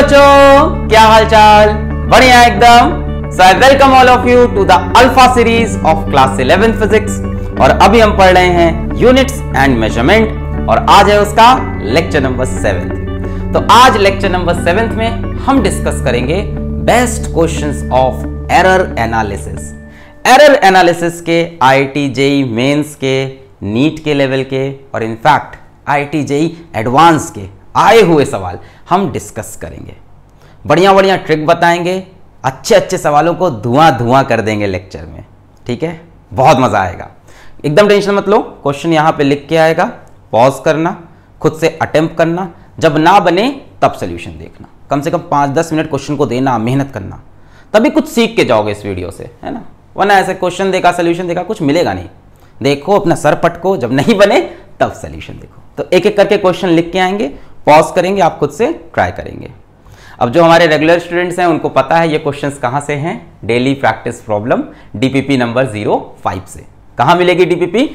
बच्चों, क्या हाल चाल? बढ़िया एकदम। So I welcome all of you to the alpha series of class 11 physics. और अभी हम पढ़ रहे हैं यूनिट्स एंड मेजरमेंट और आज है उसका लेक्चर नंबर 7। तो आज लेक्चर नंबर 7 में हम डिस्कस करेंगे best questions of error analysis. Error analysis के आईआईटी जेईई मेंस के, नीट के लेवल के और इनफैक्ट आईआईटी जेईई एडवांस के आए हुए सवाल हम डिस्कस करेंगे। बढ़िया बढ़िया ट्रिक बताएंगे, अच्छे अच्छे सवालों को धुआं धुआं कर देंगे लेक्चर में। ठीक है, बहुत मजा आएगा। एकदम टेंशन मत लो, क्वेश्चन यहां पे लिख के आएगा, पॉज करना, खुद से अटेम्प्ट करना, जब ना बने तब सोल्यूशन देखना। कम से कम 5-10 मिनट क्वेश्चन को देना, मेहनत करना, तभी कुछ सीख के जाओगे इस वीडियो से, है ना। वरना ऐसे क्वेश्चन देखा सोल्यूशन देखा कुछ मिलेगा नहीं। देखो अपना सर पटको, जब नहीं बने तब सोल्यूशन देखो। तो एक एक करके क्वेश्चन लिख के आएंगे, पॉज करेंगे, आप खुद से ट्राई करेंगे। अब जो हमारे रेगुलर स्टूडेंट्स हैं उनको पता है ये क्वेश्चंस कहां से हैं। Daily practice problem DPP number 05 से। कहां मिलेगी डीपीपी?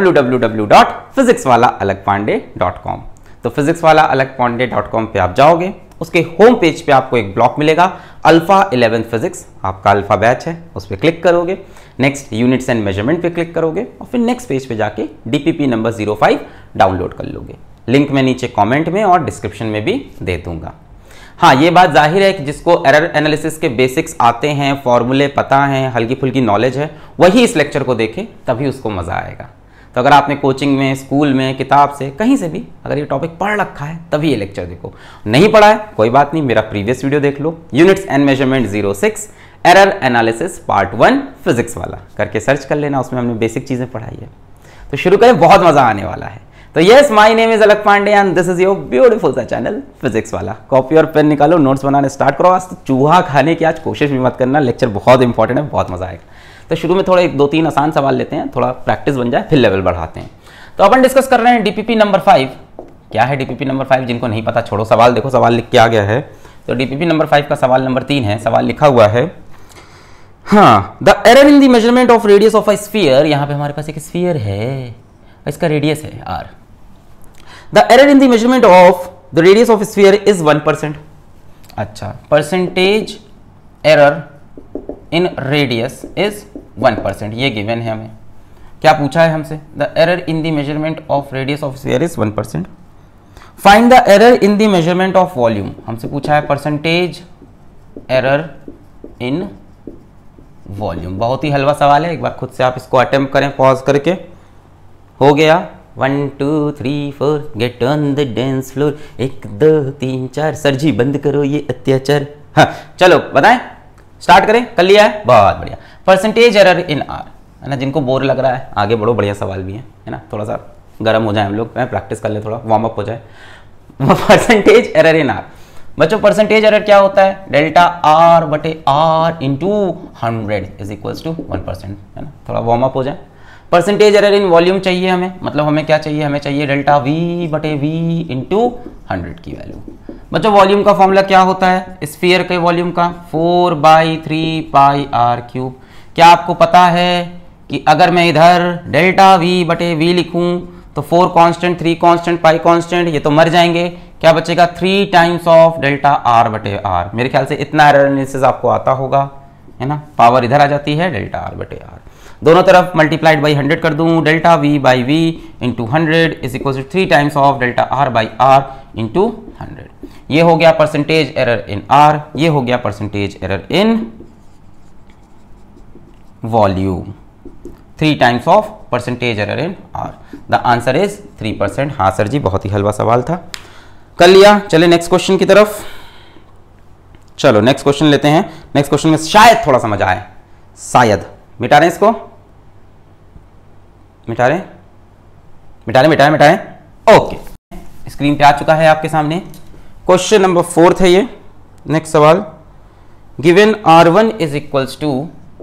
www.physicswalaalagpande.com। तो physicswalaalagpande.com पे आप जाओगे, उसके होम पेज पे आपको एक ब्लॉक मिलेगा अल्फा 11 फिजिक्स, आपका अल्फा बैच है, उस पर क्लिक करोगे। नेक्स्ट यूनिट्स एंड मेजरमेंट पे क्लिक करोगे और फिर नेक्स्ट पेज पे जाके डीपीपी नंबर 05 डाउनलोड कर लोगे। लिंक मैं नीचे कमेंट में और डिस्क्रिप्शन में भी दे दूंगा। हाँ, ये बात जाहिर है कि जिसको एरर एनालिसिस के बेसिक्स आते हैं, फॉर्मूले पता हैं, हल्की फुल्की नॉलेज है, वही इस लेक्चर को देखे, तभी उसको मजा आएगा। तो अगर आपने कोचिंग में, स्कूल में, किताब से, कहीं से भी अगर ये टॉपिक पढ़ रखा है तभी ये लेक्चर देखो। नहीं पढ़ा है कोई बात नहीं, मेरा प्रीवियस वीडियो देख लो, units and measurement 06 error analysis part 1 physics वाला करके सर्च कर लेना, उसमें हमने बेसिक चीजें पढ़ाई है। तो शुरू करें, बहुत मजा आने वाला है। तो yes, my name is Alakh Pandey and this is your beautiful सा चैनल फिजिक्स वाला। कॉपी और पेन निकालो, नोट्स बनाने स्टार्ट करो। आज तो चूहा खाने की आज कोशिश भी मत करना, लेक्चर बहुत इंपॉर्टेंट है, बहुत मजा आएगा। तो शुरू में थोड़ा 2-3 आसान सवाल लेते हैं, थोड़ा प्रैक्टिस बन जाए, फिर लेवल बढ़ाते हैं। तो अपन डिस्कस कर रहे हैं डीपीपी नंबर 5। क्या है डीपीपी नंबर 5? जिनको नहीं पता छोड़ो, सवाल देखो, सवाल लिख के आ गया है। तो डीपीपी नंबर 5 का सवाल नंबर 3 है। सवाल लिखा हुआ है, हाँ, the error in the measurement of radius of a sphere. यहाँ पे हमारे पास एक स्फीयर है, इसका रेडियस है r। The error in the measurement of the radius of a sphere is 1%. अच्छा, percentage error in radius is 1%, ये given है हमें। क्या पूछा है हमसे? The error in the measurement of radius of sphere is 1%. Find the error in the measurement of volume. हमसे पूछा है percentage error in volume। बहुत ही हलवा सवाल है, एक बार खुद से आप इसको अटेम्प्ट करें पॉज करके। हो गया 1 2 3 4 get on the dance floor, 1 2 3 4 sir ji बंद करो ये अत्याचार। हाँ चलो बताएं, स्टार्ट करें। कर लिया है, बहुत बढ़िया। परसेंटेज एरर इन आर, है ना। जिनको बोर लग रहा है आगे बढ़ो, बढ़िया सवाल भी है ना। थोड़ा सा गर्म हो जाए हम लोग, प्रैक्टिस कर ले, थोड़ा वार्म अप हो जाए। परसेंटेज एरर इन आर, बच्चों परसेंटेज एरर क्या होता है? डेल्टा आर बटे R into 100 is equals to 1%, है ना। थोड़ा वार्म अप हो जाए। परसेंटेज एरर इन वॉल्यूम चाहिए हमें, मतलब हमें क्या चाहिए? हमें चाहिए डेल्टा वी बटे वी इंटू 100 की वैल्यू। बच्चों वॉल्यूम का फॉर्मूला क्या होता है स्फीयर के वॉल्यूम का? 4/3 पाई आर क्यूब। क्या आपको पता है कि अगर मैं इधर डेल्टा वी बटे वी लिखूं तो 4 कांस्टेंट, 3 कांस्टेंट, पाई कांस्टेंट, ये तो मर जाएंगे। क्या बचेगा? 3 टाइम्स ऑफ डेल्टा आर बटे आर। मेरे ख्याल से इतना एरर एनालिसिस आपको आता होगा, है ना। पावर इधर आ जाती है, डेल्टा आर बटे आर दोनों तरफ मल्टीप्लाइड बाई 100 कर दूं। Delta V by V into 100 is equal to 3 times of delta R by R into 100। ये हो गया परसेंटेज एरर इन आर, ये हो गया percentage error in volume. 3 times of percentage error in R. The answer is 3%। हाँ sir जी, बहुत ही हलवा सवाल था, कर लिया। चले नेक्स्ट क्वेश्चन की तरफ। चलो नेक्स्ट क्वेश्चन लेते हैं। नेक्स्ट क्वेश्चन में शायद थोड़ा सा मजा आए, शायद। मिटा रहे इसको, मिटा रहे, ओके। स्क्रीन पे आ चुका है आपके सामने। क्वेश्चन नंबर 4 है ये। नेक्स्ट सवाल, given R1 is equals to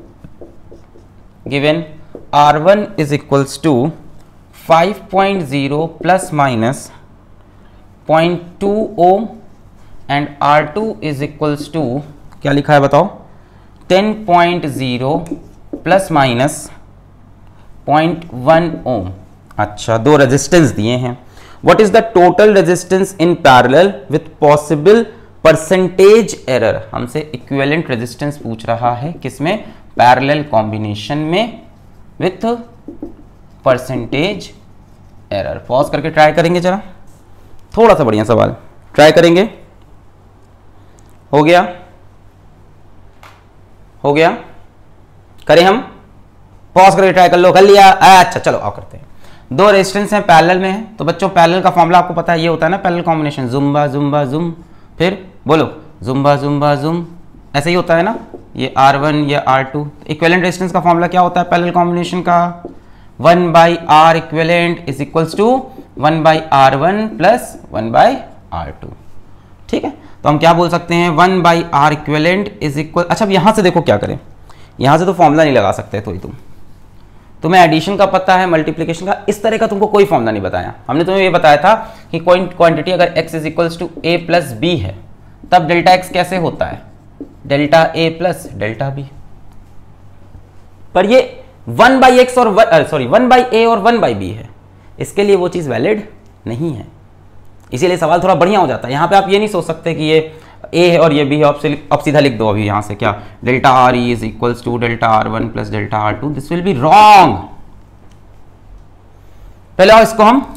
5.0 plus minus 0.2 ohm and R2 is equals to, क्या लिखा है बताओ? 10.0 प्लस माइनस 0.1 ओम। अच्छा, दो रेजिस्टेंस दिए हैं। What is the total resistance in parallel with possible percentage error, हमसे इक्विवेलेंट रेजिस्टेंस पूछ रहा है किसमें, पैरेलल कॉम्बिनेशन में विथ परसेंटेज एरर। पॉज करके ट्राई करेंगे जरा, थोड़ा सा बढ़िया सवाल ट्राई करेंगे। हो गया, हो गया, करें हम, पॉज करके ट्राई कर लो, कर लिया, अच्छा चलो आओ करते हैं। दो रेजिस्टेंस हैं पैरेलल में है, तो बच्चों पैरेलल का फॉर्मूला आपको पता है, ये होता है ना पैरेलल कॉम्बिनेशन, जुम्बा जुम्बा जुम, फिर बोलो जुम्बा जुम्बा जुम, ऐसे ही होता है ना, ये R1 ये R2। इक्विवेलेंट रेजिस्टेंस का फॉर्मूला क्या होता है पैरेलल कॉम्बिनेशन का, 1/R equivalent is equals to 1/R1 plus 1/R2। ठीक है, तो हम क्या बोल सकते हैं, 1/R इक्विवेलेंट इज इक्वल, अच्छा अब यहां से देखो क्या करें, यहां से तो फॉर्मूला नहीं लगा सकते, तो ही तुम्हें एडिशन का पता है, मल्टीप्लिकेशन का, इस तरह का तुमको कोई फॉर्मूला नहीं बताया। हमने तुम्हें ये बताया था कि कोई क्वांटिटी अगर x is equals to a plus B है, तब डेल्टा x कैसे होता है, delta a plus delta b। पर ये 1/x और 1/a और 1/b है, इसके लिए वो चीज वैलिड नहीं है, इसीलिए सवाल थोड़ा बढ़िया हो जाता है। यहां पे आप ये नहीं सोच सकते कि ये a है और ये b है, अब सीधा लिख दो अभी यहां से क्या, delta R E is equals to delta R1 plus delta R2, this will be wrong. पहले और इसको हम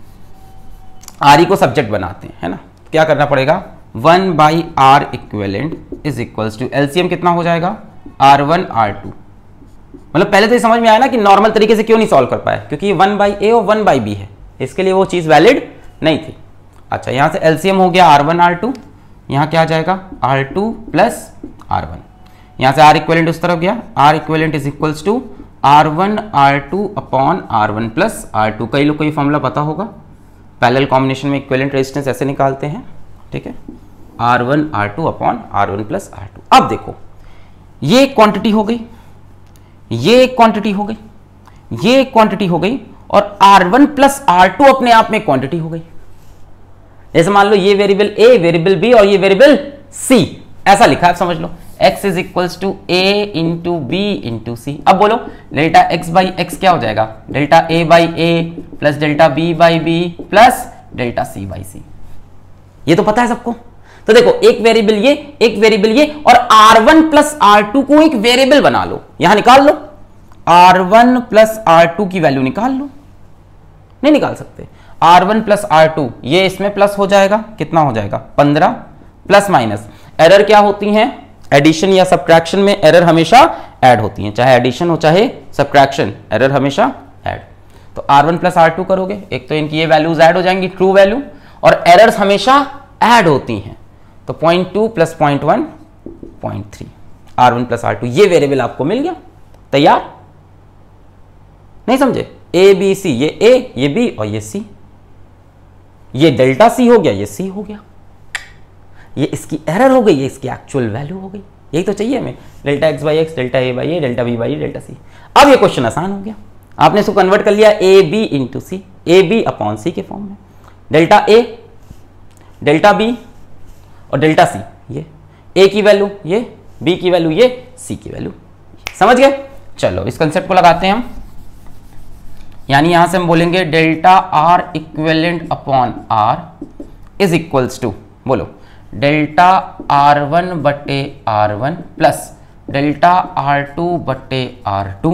आर ई को सब्जेक्ट बनाते हैं, है ना, क्या करना पड़ेगा, 1/R equivalent is equals to LCM कितना हो जाएगा, R1 R2। मतलब पहले तो ये समझ में आया ना कि नॉर्मल तरीके से क्यों नहीं सॉल्व कर पाए, क्योंकि 1/A और 1/B है, इसके लिए वो चीज वैलिड नहीं थी। अच्छा, यहां से एलसीएम हो गया R1 R2, यहां क्या आ जाएगा R2 प्लस R1, यहां से R इक्विवेलेंट उस तरफ गया, R equivalent is equals to R1 R2 upon R1 plus R2। कई लोग को ये फॉर्मूला पता होगा, पैरेलल कॉम्बिनेशन में इक्विवेलेंट रेजिस्टेंस ऐसे निकालते हैं, ठीक है, R1 R2 upon R1 plus R2। अब देखो ये क्वांटिटी हो गई, ये क्वांटिटी हो गई, ये क्वांटिटी हो गई, और R1 प्लस R2 अपने आप में क्वांटिटी हो गई। जैसे मान लो ये वेरिएबल A, वेरिएबल B और ये वेरिएबल C, ऐसा लिखा है, आप समझ लो x is equals to A into B into C। अब बोलो डेल्टा x बाई एक्स क्या हो जाएगा, delta A by A plus delta B by B plus delta C by C। ये तो पता है सबको। तो देखो एक वेरिएबल ये, एक वेरिएबल ये, और R1 प्लस R2 को एक वेरिएबल बना लो, यहां निकाल लो, R1 प्लस R2 की वैल्यू निकाल लो, नहीं निकाल सकते, R1 प्लस R2, ये इसमें प्लस हो जाएगा, कितना हो जाएगा 15, प्लस माइनस, एरर क्या होती हैं, एडिशन या सब्ट्रैक्शन में एरर हमेशा ऐड होती हैं, चाहे एडिशन हो चाहे सब्ट्रैक्शन, एरर हमेशा ऐड। तो R1 प्लस R2 करोगे, एक तो इनकी ये वैल्यूज ऐड हो जाएंगी, ट्रू वैल्यू, और एरर्स हमेशा ऐड होती हैं, तो 0.2 प्लस 0.1 0.3, R1 प्लस R2, ये वेरिएबल आपको मिल गया, तैयार, नहीं समझे, A B C, ये A, ये B और ये C, ये डेल्टा C हो गया, ये C हो गया, ये इसकी एरर हो गई, ये इसकी एक्चुअल वैल्यू हो गई, यही तो चाहिए हमें, delta x by x, delta A by A, delta B by A, delta C। अब ये क्वेश्चन आसान हो गया, आपने इसको कन्वर्ट कर लिया A B into C, A B upon C के फॉर्म में, डेल्टा A, डेल्टा B और डेल्टा C, ये A की वैल्यू ये, B की वैल्यू ये, C की वैल्यू, समझ गए। चलो इस कंसेप्ट को लगाते हैं हम, यानी यहां से हम बोलेंगे delta R equivalent upon R is equals to, बोलो डेल्टा R1 बटे R1 प्लस डेल्टा R2 बटे R2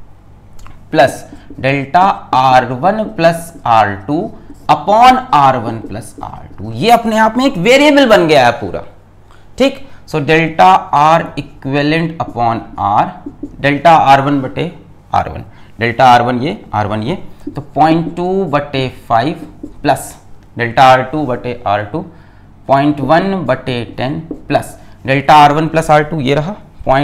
plus delta R1 plus R2 upon R1 plus R2। ये अपने आप में एक वेरिएबल बन गया है पूरा, ठीक। So delta R equivalent upon R, delta R1 बटे R1, डेल्टा R1 ये, तो 0.2 बटे 5 प्लस डेल्टा R2 बटे R2 0.1 बटे 10 plus delta R1 plus R2 ये रहा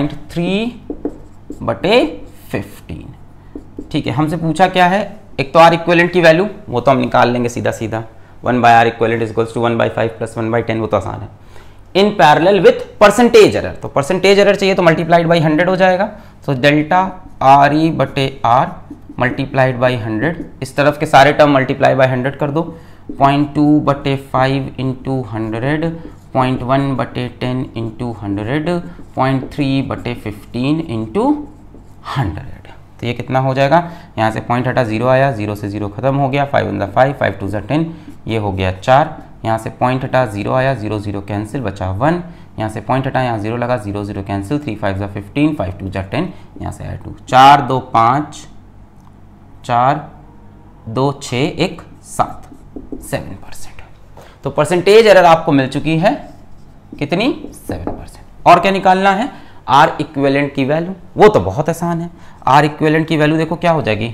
0.3 बटे 15। ठीक है, हमसे पूछा क्या है, एक तो R इक्विवेलेंट की वैल्यू, वो तो हम निकाल लेंगे सीधा सीधा, 1/R equivalent is equals to 1/5 plus 1/10, वो तो आसान है। In parallel with percentage error, तो परसेंटेज एरर चाहिए तो मल्टीप्लाइड बाई 100 हो जाएगा, तो डेल्टा RE बटे R मल्टीप्लाइड बाई 100, इस तरफ के सारे टर्म मल्टीप्लाई बाई 100 कर दो, 0.2 बटे 5 इंटू 100, 0.1 बटे 10 इंटू 100, 0.3 बटे 15 इंटू 100। तो ये कितना हो जाएगा, यहाँ से पॉइंट हटा 0 आया, 0 से 0 खत्म हो गया, 5 1 5, 5 2 10, ये हो गया 4, यहाँ से पॉइंट हटा 0 आया, 0 0 कैंसिल, बचा 1, यहाँ से पॉइंट हटा, यहाँ 0 लगा, 0 0 कैंसिल, 3 5 15, 5 2 10, यहाँ से आया 2, 4 2 5, 4 2 6 1 7, 7%। तो परसेंटेज एरर आपको मिल चुकी है कितनी? 7%। और क्या निकालना है? आर इक्विवेलेंट की वैल्यू। वो तो बहुत आसान है। आर इक्विवेलेंट की वैल्यू देखो क्या हो जाएगी,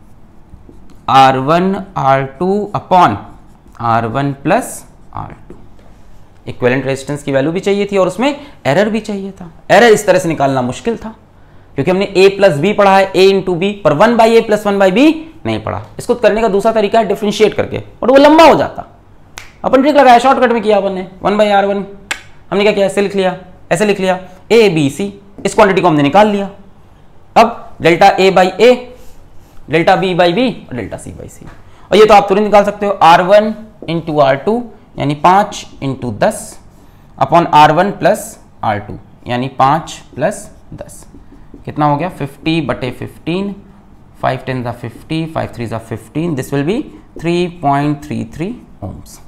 R1 R2 upon R1 plus R2। Equivalent resistance की वैल्यू भी चाहिए थी और उसमें एरर भी चाहिए था। एरर इस तरह से निकालना मुश्किल था क्योंकि हमने a प्लस बी पढ़ा है, a इंटू बी, पर 1/a प्लस 1/b नहीं पढ़ा। इसको करने का दूसरा तरीका है डिफरेंशिएट करके, और वो लंबा हो जाता। अपन ट्रिक लगाया, शॉर्टकट में किया अपन ने, 1/r1 हमने क्या किया, ऐसे लिख लिया, ऐसे लिख लिया, a b c, इस क्वांटिटी को हमने निकाल लिया। अब delta a by a, delta b by b और डेल्टा c बाई c, और ये तो आप तुरंत निकाल सकते हो, R1 इंटू R2 यानी 5 into 10 upon R1 plus R2 यानी 5 प्लस 10, कितना हो गया 50/15, 5 10 ज़ा 50, 5 3 ज़ा 15, this will be 3.33 ohms,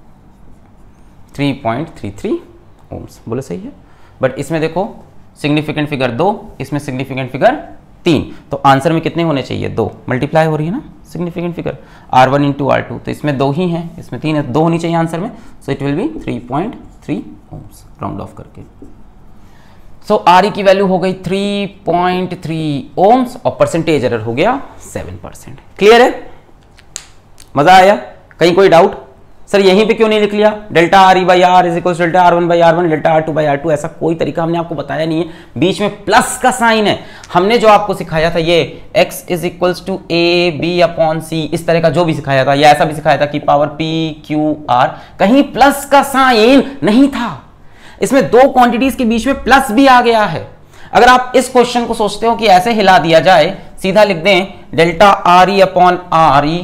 3.33 ohms, बोले सही है। बट इसमें देखो सिग्निफिकेंट फिगर 2, इसमें सिग्निफिकेंट फिगर 3, तो आंसर में कितने होने चाहिए? 2, मल्टीप्लाई हो रही है ना significant figure, R1 into R2, तो इसमें 2 ही हैं, इसमें 3 है, 2 होनी चाहिए आंसर में, so it will be 3.3 ohms, round off करके। सो RE की वैल्यू हो गई 3.3 ohms और परसेंटेज एरर हो गया 7%। क्लियर है? मजा आया? कहीं कोई डाउट? सर यहीं पे क्यों नहीं लिख लिया delta RE by R is equal delta R1 by R1, delta R2 by R2? ऐसा कोई तरीका हमने आपको बताया नहीं है, बीच में प्लस का साइन है। हमने जो आपको सिखाया था ये x is equals to a b upon c, इस तरह का जो भी सिखाया था, या ऐसा भी सिखाया था कि पावर p q r, कहीं प्लस का साइन नहीं था। इसमें 2 क्वांटिटीज के बीच में प्लस भी आ गया है। अगर आप इस क्वेश्चन को सोचते हो कि ऐसे हिला दिया जाए, सीधा लिख दें delta RE upon RE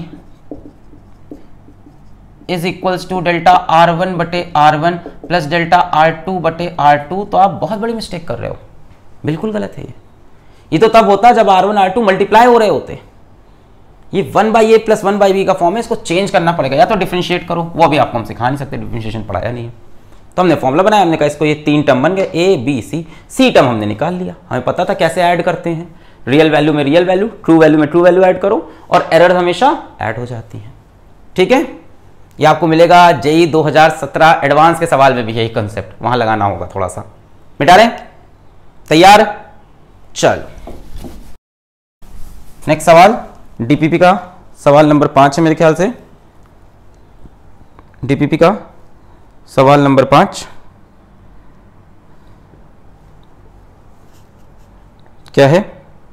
is equals to delta R1 बटे R1 प्लस डेल्टा R2 बटे R2, तो आप बहुत बड़ी मिस्टेक कर रहे हो, बिल्कुल गलत है ये तो तब होता जब R1 R2 मल्टीप्लाई हो रहे होते। ये 1/a प्लस 1/b का फॉर्म है, इसको चेंज करना पड़ेगा, या तो डिफरेंशिएट करो, वो अभी आपको हम सिखा नहीं सकते, डिफरेंशिएशन पढ़ाया नहीं है। तो हमने फॉर्मूला बनाया, हमने कहा इसको ये 3 टर्म बन गए, a b c टर्म हमने निकाल लिया। हमें पता था कैसे ऐड करते हैं, रियल वैल्यू में रियल वैल्यू, ट्रू वैल्यू में ट्रू वैल्यू ऐड करो, और एरर हमेशा ऐड हो जाती है। ठीक है, ये आपको मिलेगा JEE 2017 एडवांस के सवाल में भी यही कंसेप्ट, वहां लगाना होगा थोड़ा सा। मिटा रहे? तैयार? चल नेक्स्ट सवाल, डीपीपी का सवाल नंबर 5 है मेरे ख्याल से। डीपीपी का सवाल नंबर 5 क्या है?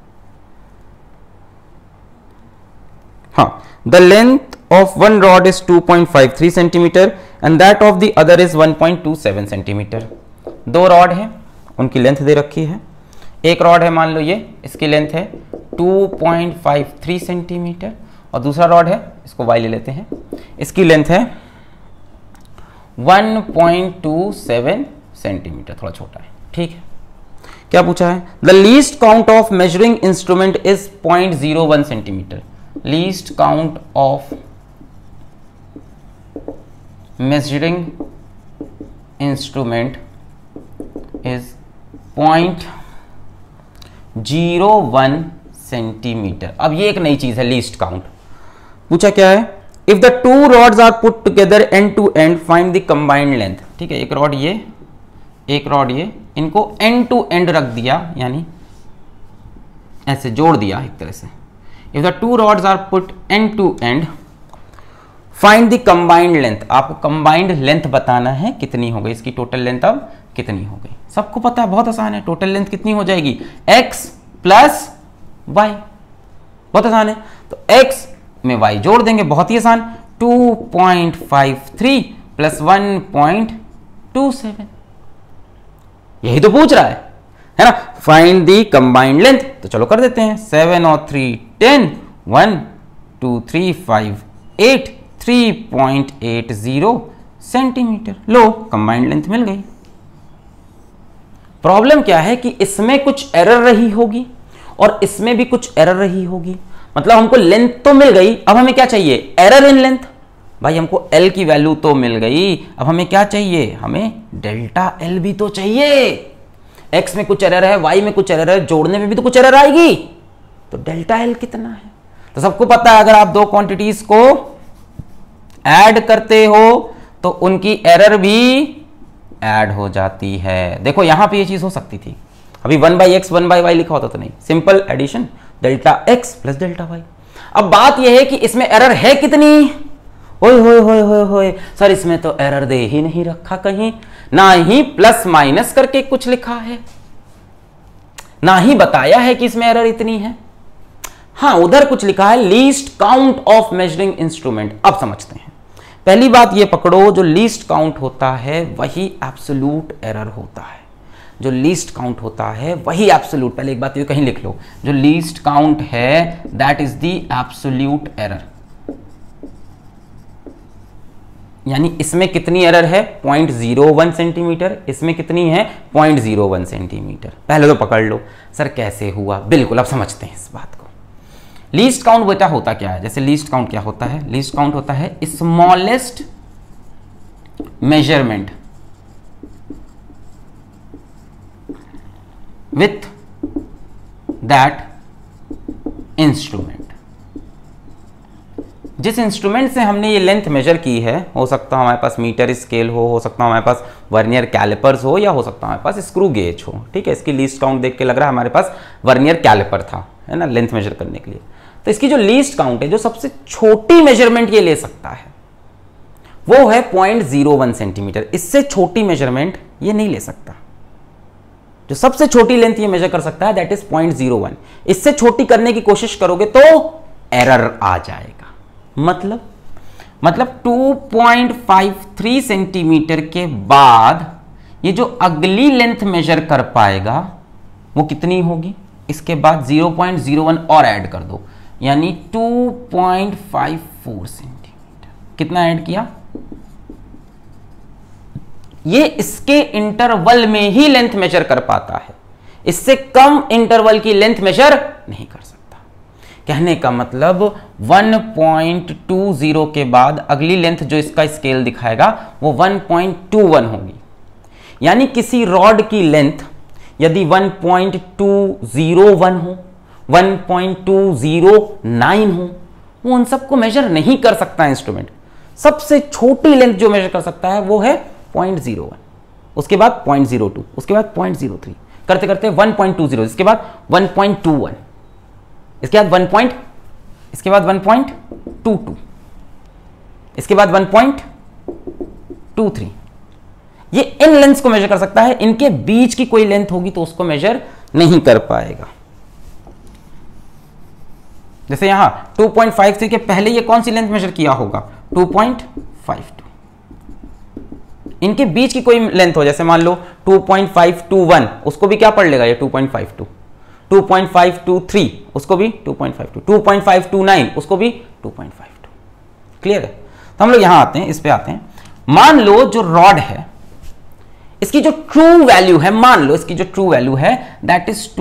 हाँ, the length of one rod is 2.53 centimeter and that of the other is 1.27 centimeter। 2 rod हैं, उनकी लेंथ दे रखी है। एक रॉड है, मान लो ये, इसकी लेंथ है 2.53 सेंटीमीटर, और दूसरा रॉड है, इसको y ले लेते हैं, इसकी लेंथ है 1.27 सेंटीमीटर, थोड़ा छोटा है। ठीक है, क्या पूछा है? The least count of measuring instrument is 0.01 centimetre. Least count of measuring instrument is 0.01 centimetre. अब ये एक नई चीज है, लीस्ट काउंट। पूछा क्या है? If the 2 rods are put together end to end find the combined length। ठीक है, एक रॉड ये, एक रॉड ये, इनको end to end रख दिया, यानी ऐसे जोड़ दिया एक तरह से। If the 2 rods are put end to end find the combined length, आपको कंबाइंड लेंथ बताना है कितनी हो गई, इसकी टोटल लेंथ अब कितनी हो गई। सबको पता है, बहुत आसान है, टोटल लेंथ कितनी हो जाएगी? x प्लस वाई, बहुत आसान है। तो x में y जोड़ देंगे, बहुत ही आसान, 2.53 प्लस 1.27, यही तो पूछ रहा है ना। फाइंड द कंबाइंड लेंथ, तो चलो कर देते हैं, 7 और 3 10, 1 2 3 5 8, 3.80 सेंटीमीटर। लो, कंबाइंड लेंथ मिल गई। प्रॉब्लम क्या है कि इसमें कुछ एरर रही होगी और इसमें भी कुछ एरर रही होगी, मतलब हमको लेंथ तो मिल गई, अब हमें क्या चाहिए? Error in length. भाई हमको L की वैल्यू तो मिल गई, अब हमें क्या चाहिए, हमें डेल्टा L भी तो चाहिए। X में कुछ एरर है, Y में कुछ एरर है, जोड़ने में भी तो कुछ एरर आएगी, तो डेल्टा L कितना है। तो सबको पता है अगर आप दो क्वांटिटीज को ऐड करते हो तो उनकी एरर भी ऐड हो जाती है। देखो यहां पे ये चीज हो सकती थी, अभी 1/x 1/y लिखा होता तो नहीं, सिंपल एडिशन डेल्टा x प्लस डेल्टा y। अब बात यह है कि इसमें एरर है कितनी, ओए होए होए होए होए सर इसमें तो एरर दे ही नहीं रखा कहीं, ना ही प्लस माइनस करके कुछ लिखा है, ना ही बताया है कि इसमें एरर इतनी है। हाँ उधर कुछ लिखा है least count of measuring instrument. अब समझते हैं, पहली बात ये पकड़ो, जो लीस्ट काउंट होता है वही एब्सोल्यूट एरर होता है। जो लीस्ट काउंट होता है वही एब्सोल्यूट, पहले एक बात ये कहीं लिख लो, जो लीस्ट काउंट है that is the absolute error. यानी इसमें कितनी एरर है 0.01 सेंटीमीटर, इसमें कितनी है 0.01 सेंटीमीटर। पहले तो पकड़ लो सर कैसे हुआ, बिल्कुल अब समझते हैं इस बात को। लीस्ट काउंट बेटा होता क्या है, जैसे लीस्ट काउंट क्या होता है, लीस्ट काउंट होता है smallest measurement with that instrument. जिस इंस्ट्रूमेंट से हमने ये लेंथ मेजर की है, हो सकता है हमारे पास मीटर स्केल हो सकता है हमारे पास वर्नियर कैलिपर्स हो, या हो सकता है हमारे पास स्क्रू गेज हो। ठीक है, इसकी लीस्ट काउंट देख के लग रहा है हमारे पास वर्नियर कैलिपर था, है ना, लेंथ मेजर करने के लिए। तो इसकी जो लीस्ट काउंट है, जो सबसे छोटी मेजरमेंट ये ले सकता है वो है 0.01 सेंटीमीटर। इससे छोटी मेजरमेंट ये नहीं ले सकता। जो सबसे छोटी लेंथ ये मेजर कर सकता है दैट इज 0.01। इससे छोटी करने की कोशिश करोगे तो एरर आ जाएगा। मतलब 2.53 सेंटीमीटर के बाद ये जो अगली लेंथ मेजर कर पाएगा वो कितनी होगी, इसके बाद 0.01 और ऐड कर दो, यानी 2.54 सेंटीमीटर। कितना ऐड किया, ये इसके इंटरवल में ही लेंथ मेजर कर पाता है, इससे कम इंटरवल की लेंथ मेजर नहीं कर सकता। कहने का मतलब 1.20 के बाद अगली लेंथ जो इसका स्केल दिखाएगा वो 1.21 होगी। यानी किसी रॉड की लेंथ यदि 1.201 हो, 1.209 हो, वो उन सबको मेजर नहीं कर सकता इंस्ट्रूमेंट। सबसे छोटी लेंथ जो मेजर कर सकता है वो है 0.01, उसके बाद 0.02, उसके बाद 0.03, करते करते 1.20, इसके बाद 1.21, इसके बाद 1.22, इसके बाद 1.23। ये इन लेंथ्स को मेजर कर सकता है, इनके बीच की कोई लेंथ होगी तो उसको मेजर नहीं कर पाएगा। जैसे यहां 2.53 के पहले ये कौन सी लेंथ मेजर किया होगा 2.52। इनके बीच की कोई लेंथ हो, जैसे मान लो 2.521, उसको भी क्या पढ़ लेगा ये 2.52, 2.523 उसको भी 2.52, 2.529 उसको भी 2.52। क्लियर है। तो हम लोग यहां आते हैं, इस पे आते हैं। मान लो जो रॉड है इसकी जो ट्रू वैल्यू है, मान लो इसकी जो ट्रू वैल्यू है दैट इज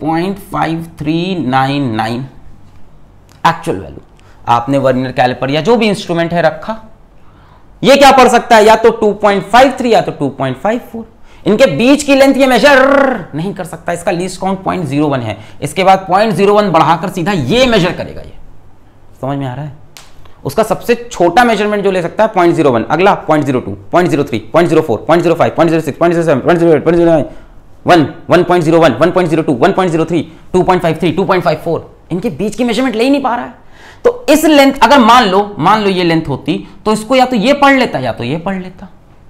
2.5399 एक्चुअल वैल्यू। आपने वर्नियर कैलिपर या जो भी इंस्ट्रूमेंट है रखा, ये क्या पढ़ सकता है या तो 2.53 या तो 2.54। इनके बीच की लेंथ ये मेजर नहीं कर सकता, इसका लीस्ट काउंट 0.01 है। इसके बाद 0.01 बढ़ाकर सीधा ये मेजर करेगा। ये समझ में आ रहा है। उसका सबसे छोटा मेजरमेंट जो ले सकता है 0.01, अगला 0.02, 0.03, 0.04, 0.05, 0.06, 0.07, 0.08, 0.09, 1.01, 1.02, 1.03, 2.53, 2.54। इनके बीच की मेजरमेंट ले ही नहीं पा रहा है। तो इस लेंथ अगर मान लो ये लेंथ होती तो इसको या तो ये पढ़ लेता या तो ये पढ़ लेता।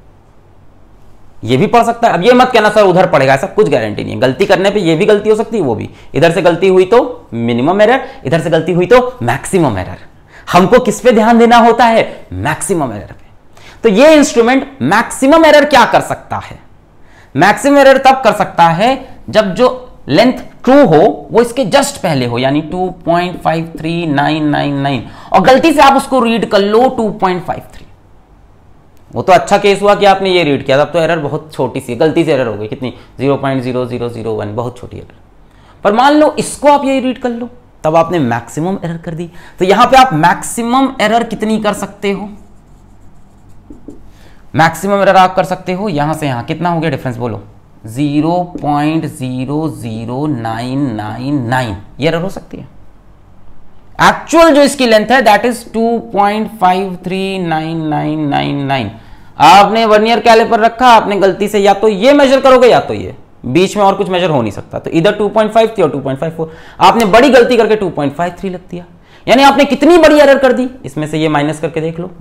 ये भी पढ़ सकता है। अब ये मत कहना सर उधर पढ़ेगा, ऐसा कुछ गारंटी नहीं है। गलती करने पे ये भी गलती हो सकती है, वो भी। इधर से गलती हुई तो मिनिमम एरर, इधर से गलती हुई तो मैक्सिमम एरर। हमको किस पे ध्यान देना होता है, मैक्सिमम एरर पे। तो ये इंस्ट्रूमेंट मैक्सिमम एरर क्या कर सकता है, मैक्सिमम एरर तब कर सकता है जब जो लेंथ ट्रू हो वो इसके जस्ट पहले हो, यानी 2.53999, और गलती से आप उसको रीड कर लो 2.53। वो तो अच्छा केस हुआ कि आपने ये रीड किया, तब तो एरर बहुत छोटी सी, गलती से एरर हो गई, कितनी 0.0001, बहुत छोटी एरर। पर मान लो इसको आप ये रीड कर लो, तब आपने मैक्सिमम एरर कर दी। तो यहां पे आप मैक्सिमम एरर कितनी कर सकते हो, मैक्सिमम एरर आप कर सकते हो यहां से यहां, कितना हो गया डिफरेंस बोलो, 0.00999, ये एरर हो सकती है। एक्चुअल जो इसकी लेंथ है दैट इज 2.539999। आपने वर्नियर कैलिपर रखा, आपने गलती से या तो ये मेजर करोगे या तो ये, बीच में और कुछ मेजर हो नहीं सकता, तो इधर 2.5 थी और 2.54, आपने बड़ी गलती करके 2.53 लग दिया, यानी आपने कितनी बड़ी एरर कर दी, इसमें से ये माइनस करके देख लो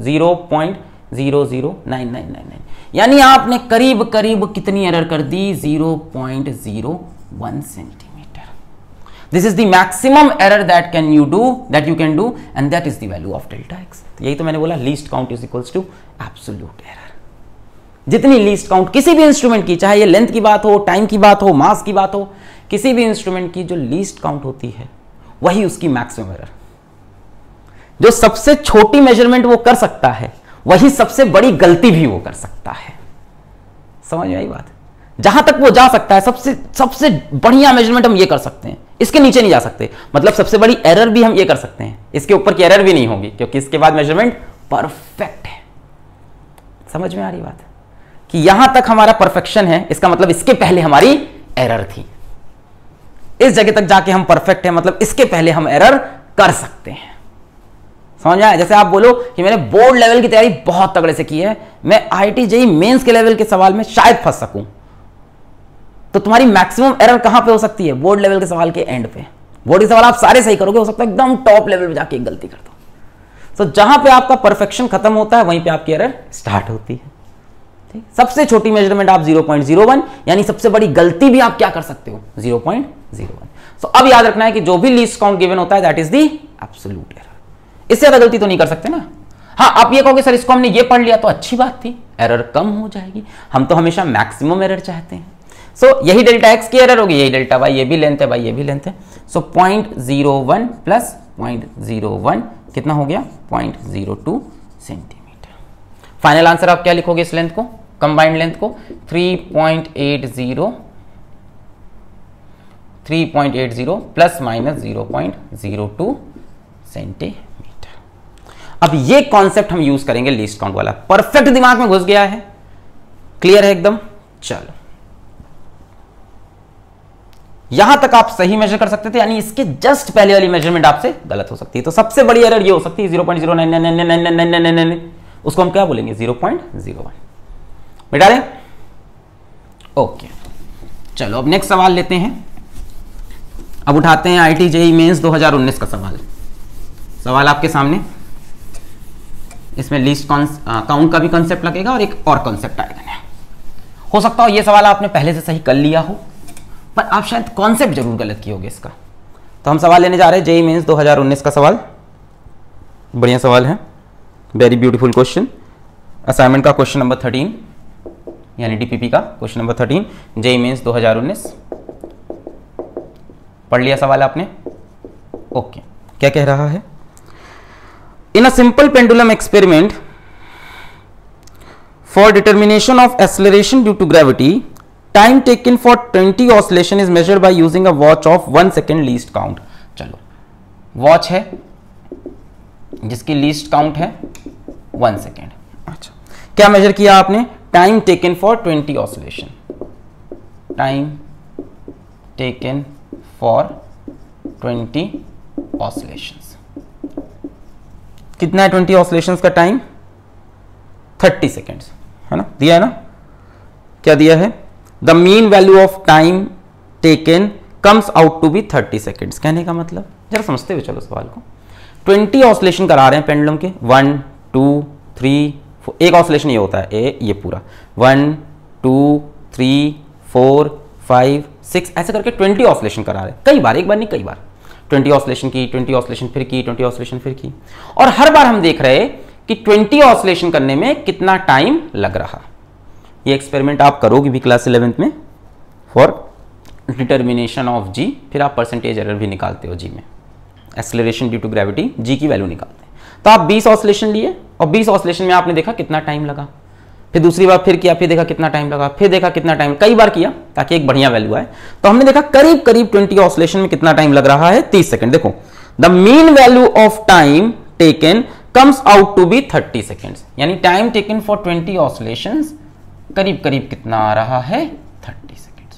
0.009999, यानी आपने करीब करीब कितनी एरर कर दी, 0.01 centimetre. This is the maximum error that you can do and that is the value of delta x. यही तो मैंने बोला, least count is equals to absolute error. जितनी लीस्ट काउंट किसी भी इंस्ट्रूमेंट की, चाहे ये लेंथ की बात हो, टाइम की बात हो, मास की बात हो, किसी भी इंस्ट्रूमेंट की जो लीस्ट काउंट होती है वही उसकी मैक्सिमम एरर। जो सबसे छोटी मेजरमेंट वो कर सकता है वही सबसे बड़ी गलती भी वो कर सकता है। समझ में आई बात? जहां तक वो जा सकता है सबसे बढ़िया मेजरमेंट हम ये कर सकते हैं, इसके नीचे नहीं जा सकते, मतलब सबसे बड़ी एरर भी हम ये कर सकते हैं, इसके ऊपर की एरर भी नहीं होगी, क्योंकि इसके बाद मेजरमेंट परफेक्ट है। समझ में आ रही बात कि यहां तक हमारा परफेक्शन है, इसका मतलब इसके पहले हमारी एरर थी, इस जगह तक जाके हम परफेक्ट है, मतलब इसके पहले हम एरर कर सकते हैं। समझ आया? जैसे आप बोलो कि मैंने बोर्ड लेवल की तैयारी बहुत तगड़े से की है, मैं आईआईटी जेईई मेंस के लेवल के सवाल में शायद फंस सकूं, तो तुम्हारी मैक्सिमम एरर कहां पे हो सकती है? बोर्ड लेवल के सवाल के एंड पे। बोर्ड के सवाल आप सारे सही करोगे, हो सकता है एकदम टॉप लेवल पे जाके एक गलती कर दो। तो जहां पे आपका परफेक्शन खत्म होता है वहीं पे आपकी एरर स्टार्ट होती है। ठीक? सबसे छोटी मेजरमेंट आप 0.01, यानी सबसे बड़ी गलती भी आप क्या कर सकते हो? 0.01। सो अब याद रखना है कि जो भी लीस्ट काउंट गिवन होता है that is the absolute error. इससे ज्यादा गलती तो नहीं कर सकते ना। हाँ, आप ये कहोगे सर इसको हमने ये पढ़ लिया तो अच्छी बात थी, एरर कम हो जाएगी, हम तो हमेशा मैक्सिमम एरर चाहते हैं। सो यही डेल्टा एक्स की एरर होगी, यही डेल्टा वाई, ये भी लेंथ है भाई, ये भी लेंथ है। सो 0.01 प्लस 0.01 कितना हो गया? 0.02 सेंटीमीटर। फाइनल आंसर आप क्या लिखोगे इस लेंथ को, कंबाइंड लेंथ को? 3.80 प्लस माइनस 0.02 सेंटीमीटर। अब ये कॉन्सेप्ट हम यूज करेंगे लीस्ट काउंट वाला, परफेक्ट दिमाग में घुस गया है, क्लियर है एकदम? चलो, यहां तक आप सही मेजर कर सकते थे, यानी इसके जस्ट पहले वाली मेजरमेंट आपसे गलत हो सकती है। तो सबसे बड़ी एरर ये हो सकती है 0.099999, उसको हम क्या बोलेंगे? 0.01। बेटा रे ओके, चलो अब नेक्स्ट सवाल लेते हैं। अब उठाते हैं आईआईटी जेईई मेंस 2019 का सवाल आपके सामने। इसमें लीस्ट काउंट का भी कॉन्सेप्ट लगेगा और एक और कॉन्सेप्ट आएगा। हो सकता हो ये सवाल आपने पहले से सही कर लिया हो, पर आप शायद कॉन्सेप्ट जरूर गलत किए होगे इसका। तो हम सवाल लेने जा रहे हैं जेईई मेंस 2019 का सवाल। बढ़िया सवाल है, वेरी ब्यूटीफुल क्वेश्चन। असाइनमेंट का क्वेश्चन नंबर 13, यानी डीपीपी का क्वेश्चन नंबर 13, जेईई मेंस 2019। पढ़ लिया सवाल आपने? ओके, क्या कह रहा है? In a simple pendulum experiment, for determination of acceleration due to gravity, time taken for 20 oscillation is measured by using a watch of 1 second least count. चलो, watch है जिसकी लीस्ट काउंट है 1 सेकेंड। अच्छा, क्या मेजर किया आपने? Time taken for 20 oscillation. Time taken for 20 oscillations. कितना है 20 ऑसिलेशंस का टाइम? 30 सेकेंड्स, है ना? दिया है ना? क्या दिया है? The mean value of time taken comes out to be 30 seconds. कहने का मतलब, जरा समझते हुए चलो सवाल को। 20 ऑसिलेशन करा रहे हैं पेंडुलम के, 1 2 3 4, एक ऑसिलेशन ये होता है, ये पूरा 1 2 3 4 5 6 ऐसे करके 20 ऑसिलेशन करा रहे हैं, कई बार, एक बार नहीं कई बार। 20 ऑसिलेशन की, 20 ऑसिलेशन फिर की, 20 ऑसिलेशन फिर की, और हर बार हम देख रहे हैं कि 20 ऑसिलेशन करने में कितना टाइम लग रहा। ये एक्सपेरिमेंट आप करोगे भी क्लास 11th में फॉर डिटर्मिनेशन ऑफ जी, फिर आप परसेंटेज एरर भी निकालते हो जी में, acceleration due to gravity, G की वैल्यू निकालते हैं। तो आप 20 ऑसिलेशन लिए और 20 ऑसिलेशन में आपने देखा कितना टाइम लगा, फिर दूसरी बार फिर किया, फिर देखा कितना टाइम लगा, फिर देखा कितना टाइम, कई बार किया ताकि एक बढ़िया वैल्यू आए। तो हमने देखा करीब करीब 20 ऑसिलेशन में कितना टाइम लग रहा है? 30 सेकंड। देखो, the mean value of time taken comes out to be 30 seconds, यानी टाइम टेकन फॉर 20 ऑसिलेशंस करीब करीब कितना आ रहा है, 30 सेकेंड्स।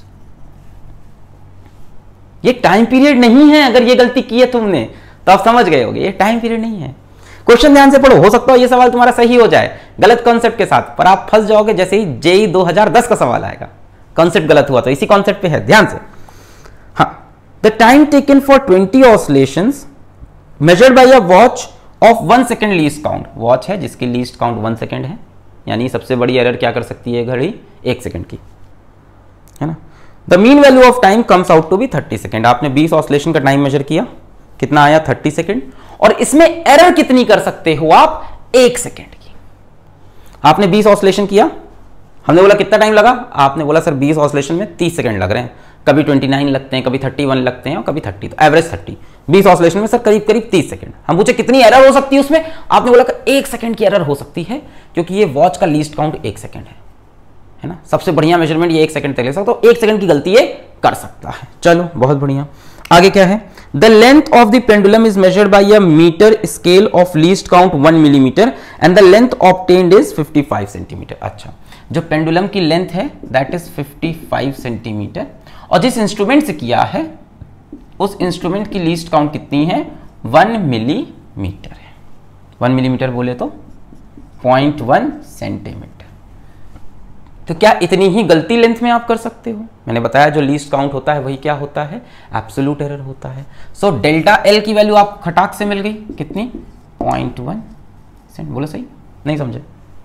ये टाइम पीरियड नहीं है, अगर ये गलती की है तुमने तो आप समझ गए होगे, ये टाइम पीरियड नहीं है। क्वेश्चन ध्यान से पढ़ो, हो सकता है ये सवाल तुम्हारा सही हो जाए गलत कॉन्सेप्ट के साथ, पर आप फंस जाओगे जैसे ही जेई 2010 का सवाल आएगा, कॉन्सेप्ट गलत हुआ तो इसी कॉन्सेप्ट पे है, ध्यान से। हाँ, the time taken for 20 oscillations measured by a watch of 1 second least count, watch है जिसकी लीस्ट काउंट 1 सेकेंड है, यानी सबसे बड़ी एरर क्या कर सकती है घड़ी, 1 सेकेंड की, है ना। The mean value of time comes out to be 30 second, आपने 20 ऑसिलेशन का टाइम मेजर किया, कितना आया 30 सेकेंड, और इसमें एरर कितनी कर सकते हो आप, 1 सेकेंड की। आपने 20 ऑसिलेशन किया, हमने बोला कितना टाइम लगा, आपने बोला सर 20 ऑसिलेशन में 30 सेकेंड लग रहे हैं, कभी 29 लगते हैं, कभी 31 लगते हैं और कभी 30, तो एवरेज 30। 20 ऑसिलेशन में सर करीब करीब 30 सेकंड। हम पूछे कितनी एरर हो सकती है उसमें, आपने बोला 1 सेकंड की एरर हो सकती है, क्योंकि ये वॉच का लीस्ट काउंट 1 सेकंड है ना। सबसे बढ़िया मेजरमेंट ये 1 सेकंड तक ले सकते हो, तो 1 सेकंड की गलती ये कर सकता है। चलो बहुत बढ़िया, आगे क्या है, the length of the pendulum is measured by a metre scale of least count 1 millimetre and the length obtained is 55 centimetre. अच्छा, जो पेंडुलम की लेंथ है दैट इज 55 सेंटीमीटर, और जिस इंस्ट्रूमेंट से किया है उस इंस्ट्रूमेंट की लीस्ट काउंट कितनी है, 1 मिलीमीटर है। 1 मिलीमीटर बोले तो 0.1 सेंटीमीटर। तो क्या इतनी ही गलती लेंथ में आप कर सकते हो? मैंने बताया जो लीस्ट काउंट होता है वही क्या होता है, एब्सोल्यूट एरर होता है। सो डेल्टा एल की वैल्यू आप खटाक से मिल गई, कितनी, 0.1 सेंट। बोलो सही, नहीं समझे?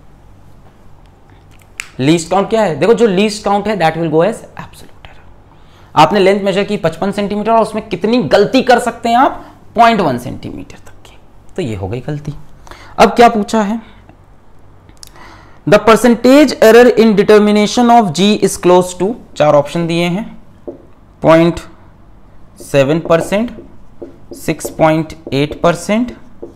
लीस्ट काउंट क्या है, देखो जो लीस्ट काउंट है that will go as absolute error. आपने लेंथ मेजर की 55 सेंटीमीटर और उसमें कितनी गलती कर सकते हैं आप, 0.1 सेंटीमीटर तक की, तो ये हो गई गलती। अब क्या पूछा है, the percentage error in determination of g is close to, 4 option दिए हैं, 0.7%, 6.8%,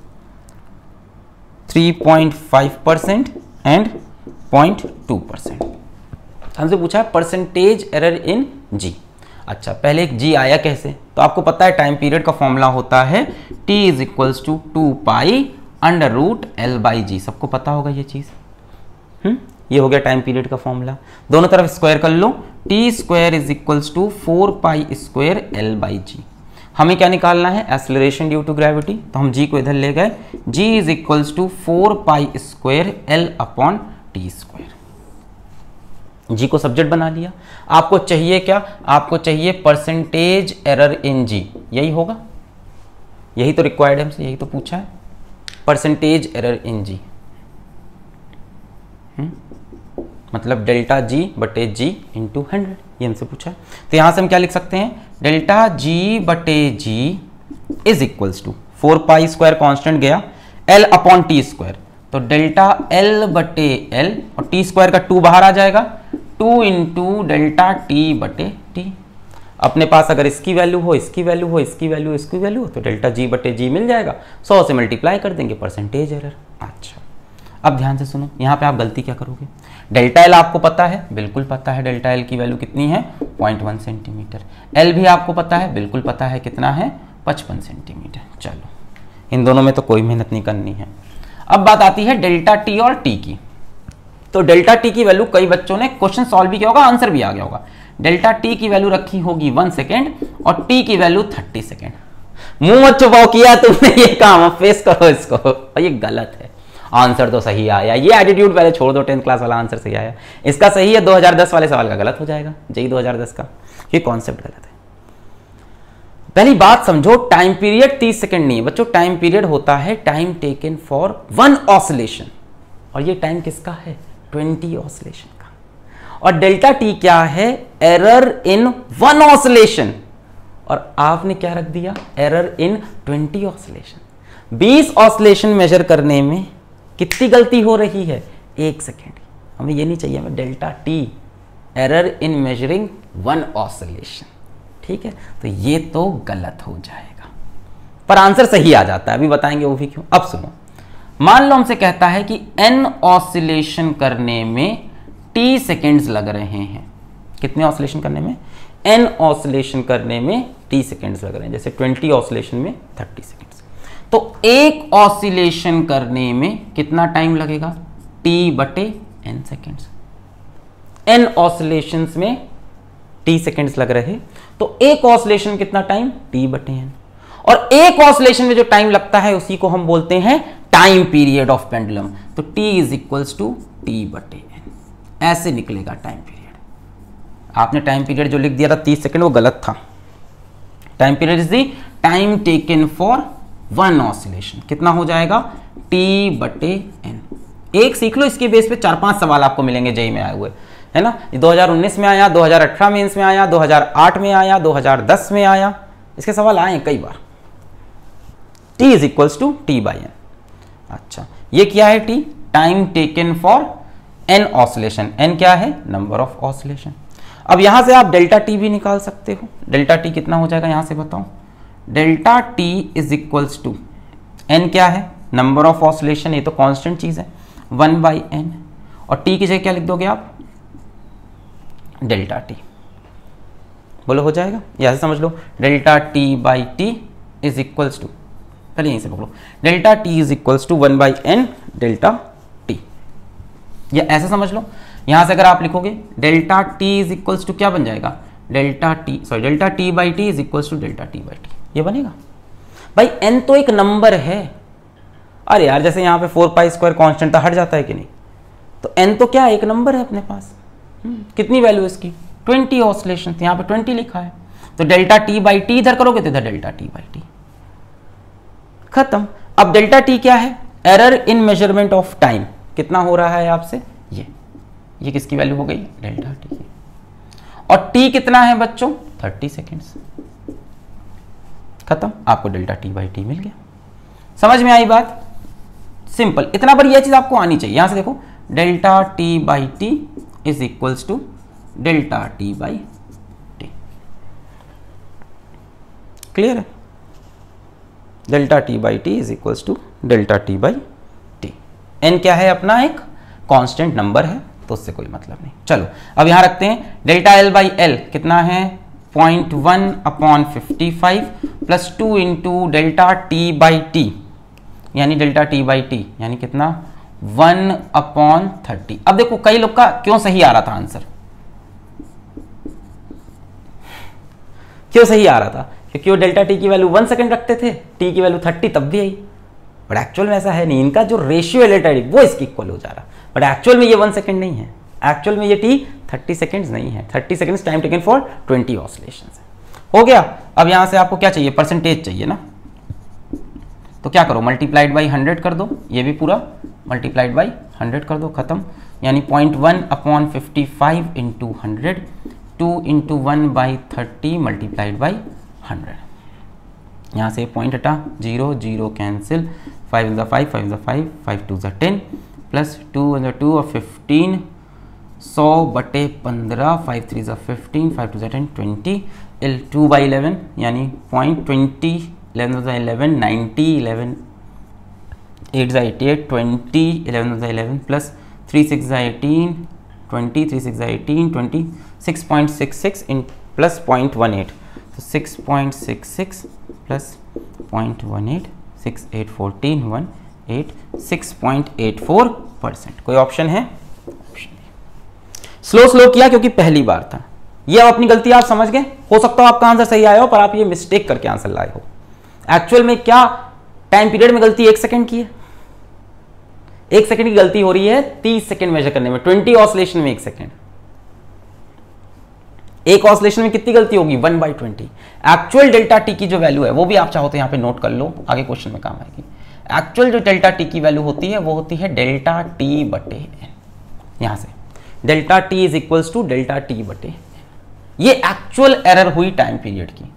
3.5% एंड 0.2%। हमसे पूछा है परसेंटेज एरर इन जी। अच्छा, पहले एक जी आया कैसे, तो आपको पता है टाइम पीरियड का फॉर्मूला होता है t is equals to 2π√L/g, सबको पता होगा ये चीज। ये हो गया टाइम पीरियड का फॉर्मूला, दोनों तरफ स्क्वायर कर लो, t² is equals to 4π²L/g। हमें क्या निकालना है, एक्सेलरेशन ड्यू टू ग्रेविटी, तो हम g को इधर ले गए, g is equals to 4π²L/t²। G को सब्जेक्ट बना लिया। आपको चाहिए क्या, आपको चाहिए परसेंटेज एरर इन जी, यही होगा, यही तो रिक्वायर्ड है हमसे, यही तो पूछा है, परसेंटेज एरर इन जी, मतलब डेल्टा जी बटे जी इंटू 100, ये हमसे पूछा है। तो यहां से हम क्या लिख सकते हैं, डेल्टा जी बटे जी इज इक्वल्स टू 4π² कांस्टेंट गया, L/t², तो डेल्टा L बटे L और t² का 2 बाहर आ जाएगा, 2 इंटू डेल्टा टी बटे टी। अपने पास अगर इसकी वैल्यू हो, इसकी वैल्यू हो, इसकी वैल्यू, इसकी वैल्यू हो, तो डेल्टा जी बटे जी मिल जाएगा, 100 से मल्टीप्लाई कर देंगे, परसेंटेज एरर। अच्छा, अब ध्यान से सुनो, यहाँ पे आप गलती क्या करोगे, डेल्टा एल आपको पता है, बिल्कुल पता है, डेल्टा एल की वैल्यू कितनी है, 0.1 सेंटीमीटर। एल भी आपको पता है, बिल्कुल पता है, कितना है, 55 सेंटीमीटर। चलो, इन दोनों में तो कोई मेहनत नहीं करनी है। अब बात आती है डेल्टा टी और टी की। तो डेल्टा टी की वैल्यू, कई बच्चों ने क्वेश्चन सॉल्व भी किया होगा, आंसर भी आ गया होगा। डेल्टा टी की वैल्यू रखी होगी 1 सेकेंड और टी की वैल्यू 30 सेकेंड। मुंह मत छुपाओ, किया तुमने ये काम, फेस करो इसको, और ये गलत है। आंसर तो सही आया, ये एटीट्यूड पहले छोड़ दो, 10th क्लास वाला आंसर सही आया, इसका सही है, 2010 वाले सवाल का गलत हो जाएगा, जेईई 2010 का, ये कॉन्सेप्ट गलत है। पहली बात समझो, टाइम पीरियड 30 सेकंड नहीं है बच्चों, टाइम पीरियड होता है टाइम टेकन फॉर 1 ऑसिलेशन, और ये टाइम किसका है, 20 ऑसिलेशन का। और डेल्टा टी क्या है, एरर इन 1 ऑसिलेशन, और आपने क्या रख दिया, error in 20 oscillation. 20 oscillation measure करने में कितनी गलती हो रही है, 1 सेकेंड। हमें ये नहीं चाहिए, हमें delta T, error in measuring 1 oscillation, ठीक है, तो ये तो गलत हो जाएगा, पर आंसर सही आ जाता है, अभी बताएंगे वो भी क्यों। अब सुनो, मान लो हमसे कहता है कि n ऑसिलेशन करने में t सेकेंड्स लग रहे हैं, कितने ऑसिलेशन करने में, n ऑसिलेशन करने में t सेकेंड्स लग रहे हैं, जैसे 20 ऑसिलेशन में 30 सेकेंड्स। तो तो एक ऑसिलेशन करने में कितना टाइम लगेगा? t/n seconds. n ऑसिलेशंस में t सेकेंड्स लग रहे, तो एक ऑसिलेशन कितना टाइम? t/n। और एक ऑसिलेशन में जो टाइम लगता है उसी को हम बोलते हैं टाइम पीरियड ऑफ पेंडुलम। तो t is equals to t/n, ऐसे निकलेगा टाइम पीरियड। आपने टाइम पीरियड जो लिख दिया था 30 सेकेंड, वो गलत था। Time period is the time taken for one oscillation. कितना हो जाएगा? t/n। एक सीख लो, इसके बेस पे 4-5 सवाल आपको मिलेंगे जेईई में आए हुए, है ना। 2019 में आया, 2018 मेंस में आया, 2008 में आया, 2010 में आया, इसके सवाल आए कई बार। t is equals to t/n। अच्छा, ये क्या है? t time taken for n oscillation. n क्या है? Number of oscillation. अब यहां से आप डेल्टा t भी निकाल सकते हो। डेल्टा t कितना हो जाएगा यहां से बताओ? Delta t is equals to n क्या है? नंबर ऑफ ऑसिलेशन, ये तो कांस्टेंट चीज है, 1/n। और t की जगह क्या लिख दोगे आप? Delta t। बोलो हो जाएगा? या ऐसे समझ लो, delta t/t is equals to, पहले यहीं से पकड़ो, delta t is equals to 1/n delta t। या ऐसे समझ लो, यहां से अगर आप लिखोगे delta t is equals to क्या बन जाएगा? Delta t/t is equals to delta t/t। ये बनेगा भाई। n तो एक नंबर है। अरे यार, जैसे यहाँ पे 4π² कांस्टेंट था, हट जाता है कि नहीं? तो n तो क्या, एक नंबर है अपने पास। कितनी वैल्यू है इसकी? 20 ऑसिलेशन, यहाँ पे 20 लिखा है। तो डेल्टा t/t इधर करोगे तो इधर डेल्टा t/t, खत्म। अब डेल्टा t क्या है? Error in measurement of time. कितना हो रहा है आपसे? ये किसकी वैल्यू हो गई? Delta t। और t कितना है बच्चों? 30 सेकेंड्स। खत्म, आपको डेल्टा t/t मिल गया। समझ में आई बात? सिंपल, इतना पर यह चीज आपको आनी चाहिए। यहां से देखो, delta t/t is equals to delta t/t। Clear है? Delta t/t is equals to delta t/t। n क्या है? अपना एक कांस्टेंट नंबर है, तो उससे कोई मतलब नहीं। चलो अब यहां रखते हैं डेल्टा l/l कितना है? 0.1/55 प्लस 2 इंटू डेल्टा t/t, यानी डेल्टा t/t यानी कितना? 1/30। अब देखो कई लोग का क्यों सही आ रहा था आंसर, क्यों सही आ रहा था? क्योंकि वो डेल्टा t की वैल्यू 1 सेकेंड रखते थे, t की वैल्यू 30 तब भी आई। बट एक्चुअल में ऐसा है नहीं, इनका जो रेशियो है डेल्टा t वो इसकी इक्वल हो जा रहा। बट एक्चुअल में ये 1 सेकेंड नहीं है, एक्चुअल में ये t 30 सेकेंड्स नहीं है। 30 seconds time taken for 20 oscillations है। हो गया। अब यहां से आपको क्या चाहिए? परसेंटेज चाहिए ना। तो क्या करो? मल्टीप्लाइड बाई 100 कर दो, ये भी पूरा मल्टीप्लाइड बाई 100 कर दो, खत्म। यानी 0.1/55 इंटू 100, 2 इंटू 1/30 मल्टीप्लाइड बाई 100। यहाँ से पॉइंट हटा, 0 0 कैंसिल, 5 × 5 5 × 5 5 2 × 10 प्लस 2 × 2 और 15, 100/15, 5 3 × 15, 5 2 × 10, 20, 2/11 यानी 0.20, 11 × 11 90, 11 8 × 88, 20, 11 × 11 प्लस 3 6 × 18, 20, 3 6 × 18, 20, 6.66 इन प्लस 0.18, तो 6.66 प्लस 0.18, 6 8 14 1 8, 6.84%। कोई ऑप्शन है? ऑप्शन नहीं। स्लो किया क्योंकि पहली बार था। ये अब अपनी गलती आप समझ गए। हो सकता हो आपका आंसर सही आया हो, पर आप ये मिस्टेक करके आंसर लाए हो। एक्चुअल में क्या टाइम पीरियड में गलती 1 सेकेंड की है? 1 सेकेंड की गलती हो रही है 30 सेकेंड मेजर करने में। 20 ऑसिलेशन में 1 सेकेंड, एक ऑसिलेशन में कितनी गलती होगी? 1/20। एक्चुअल डेल्टा टी की जो वैल्यू है वो भी आप चाहो तो यहां पे नोट कर लो, आगे क्वेश्चन में काम आएगी। एक्चुअल जो डेल्टा टी की वैल्यू होती है वो होती है डेल्टा t/n। यहां से delta t is equals to delta t/n। ये एक्चुअल एरर हुई टाइम पीरियड की।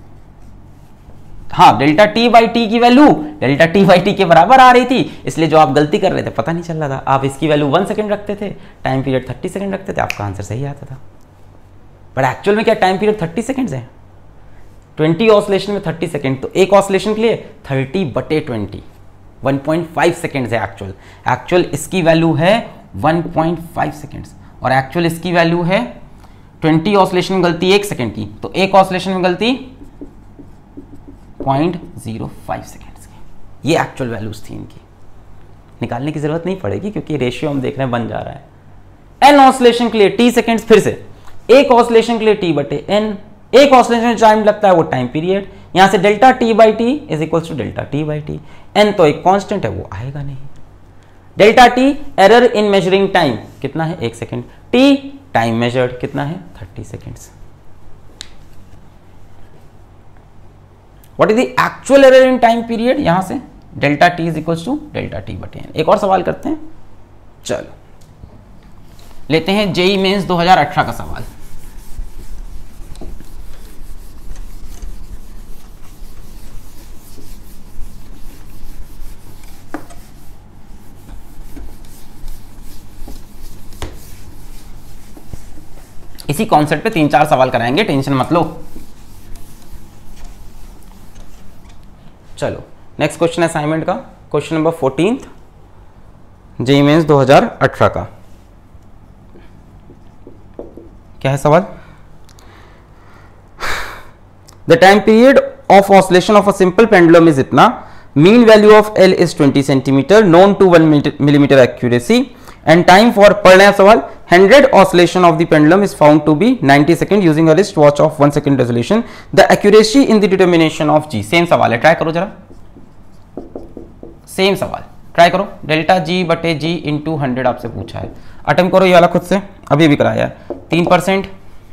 हाँ, डेल्टा t/t की वैल्यू डेल्टा t/t के बराबर आ रही थी, इसलिए जो आप गलती कर रहे थे पता नहीं चल रहा था। आप इसकी वैल्यू 1 सेकेंड रखते थे, टाइम पीरियड 30 सेकेंड रखते थे, आपका आंसर सही आता था। बट एक्चुअल में क्या टाइम पीरियड 30 सेकेंड्स है? 20 ऑसिलेशन में 30 सेकेंड, तो एक ऑसिलेशन के लिए 30/20 1.5 सेकेंड्स है एक्चुअल इसकी वैल्यू है 1.5 सेकेंड्स, और एक्चुअल इसकी वैल्यू है 20 ऑसिलेशन में गलती 1 सेकेंड की, तो एक ऑसिलेशन में गलती 0.05 सेकेंड्स की। ये एक्चुअल वैल्यूज थी इनकी, निकालने की जरूरत नहीं पड़ेगी क्योंकि रेशियो हम देख रहे हैं बन जा रहा है। एन ऑसिलेशन के लिए टी सेकेंड्स, फिर से एक ऑसिलेशन के लिए टी बटे एन, एक ऑसिलेशन में टाइम लगता है वो टाइम पीरियड, यहां से delta t by t is equal to delta t by t. N तो एक कांस्टेंट है वो आएगा नहीं। Delta T error in measuring time कितना है 1 सेकेंड, टी टाइम मेजर्ड कितना है 30 seconds. What is the actual error in time period, यहां से delta t is equal to delta T बटे एन। एक और सवाल करते हैं, चलो लेते हैं जेईई मेंस 2018 का सवाल। इसी कॉन्सेप्ट पे 3-4 सवाल कराएंगे, टेंशन मत लो। चलो नेक्स्ट क्वेश्चन असाइनमेंट का, क्वेश्चन नंबर 14 जेईई मेंस 2018 का। क्या है सवाल? The time period of oscillation of a simple pendulum is इतना, mean value of L is 20 centimetre, known to 1 millimetre accuracy, and time for, पढ़ रहे हैं सवाल, 100 oscillation of the pendulum is found to be 90 seconds using a wrist watch of 1 second resolution. The accuracy in the determination of G. Same सवाल है, try करो जरा, same सवाल try करो। डेल्टा जी बटे जी इंटू 100 आपसे पूछा है, अटेम्प्ट करो ये वाला खुद से, अभी भी कराया है। 3%,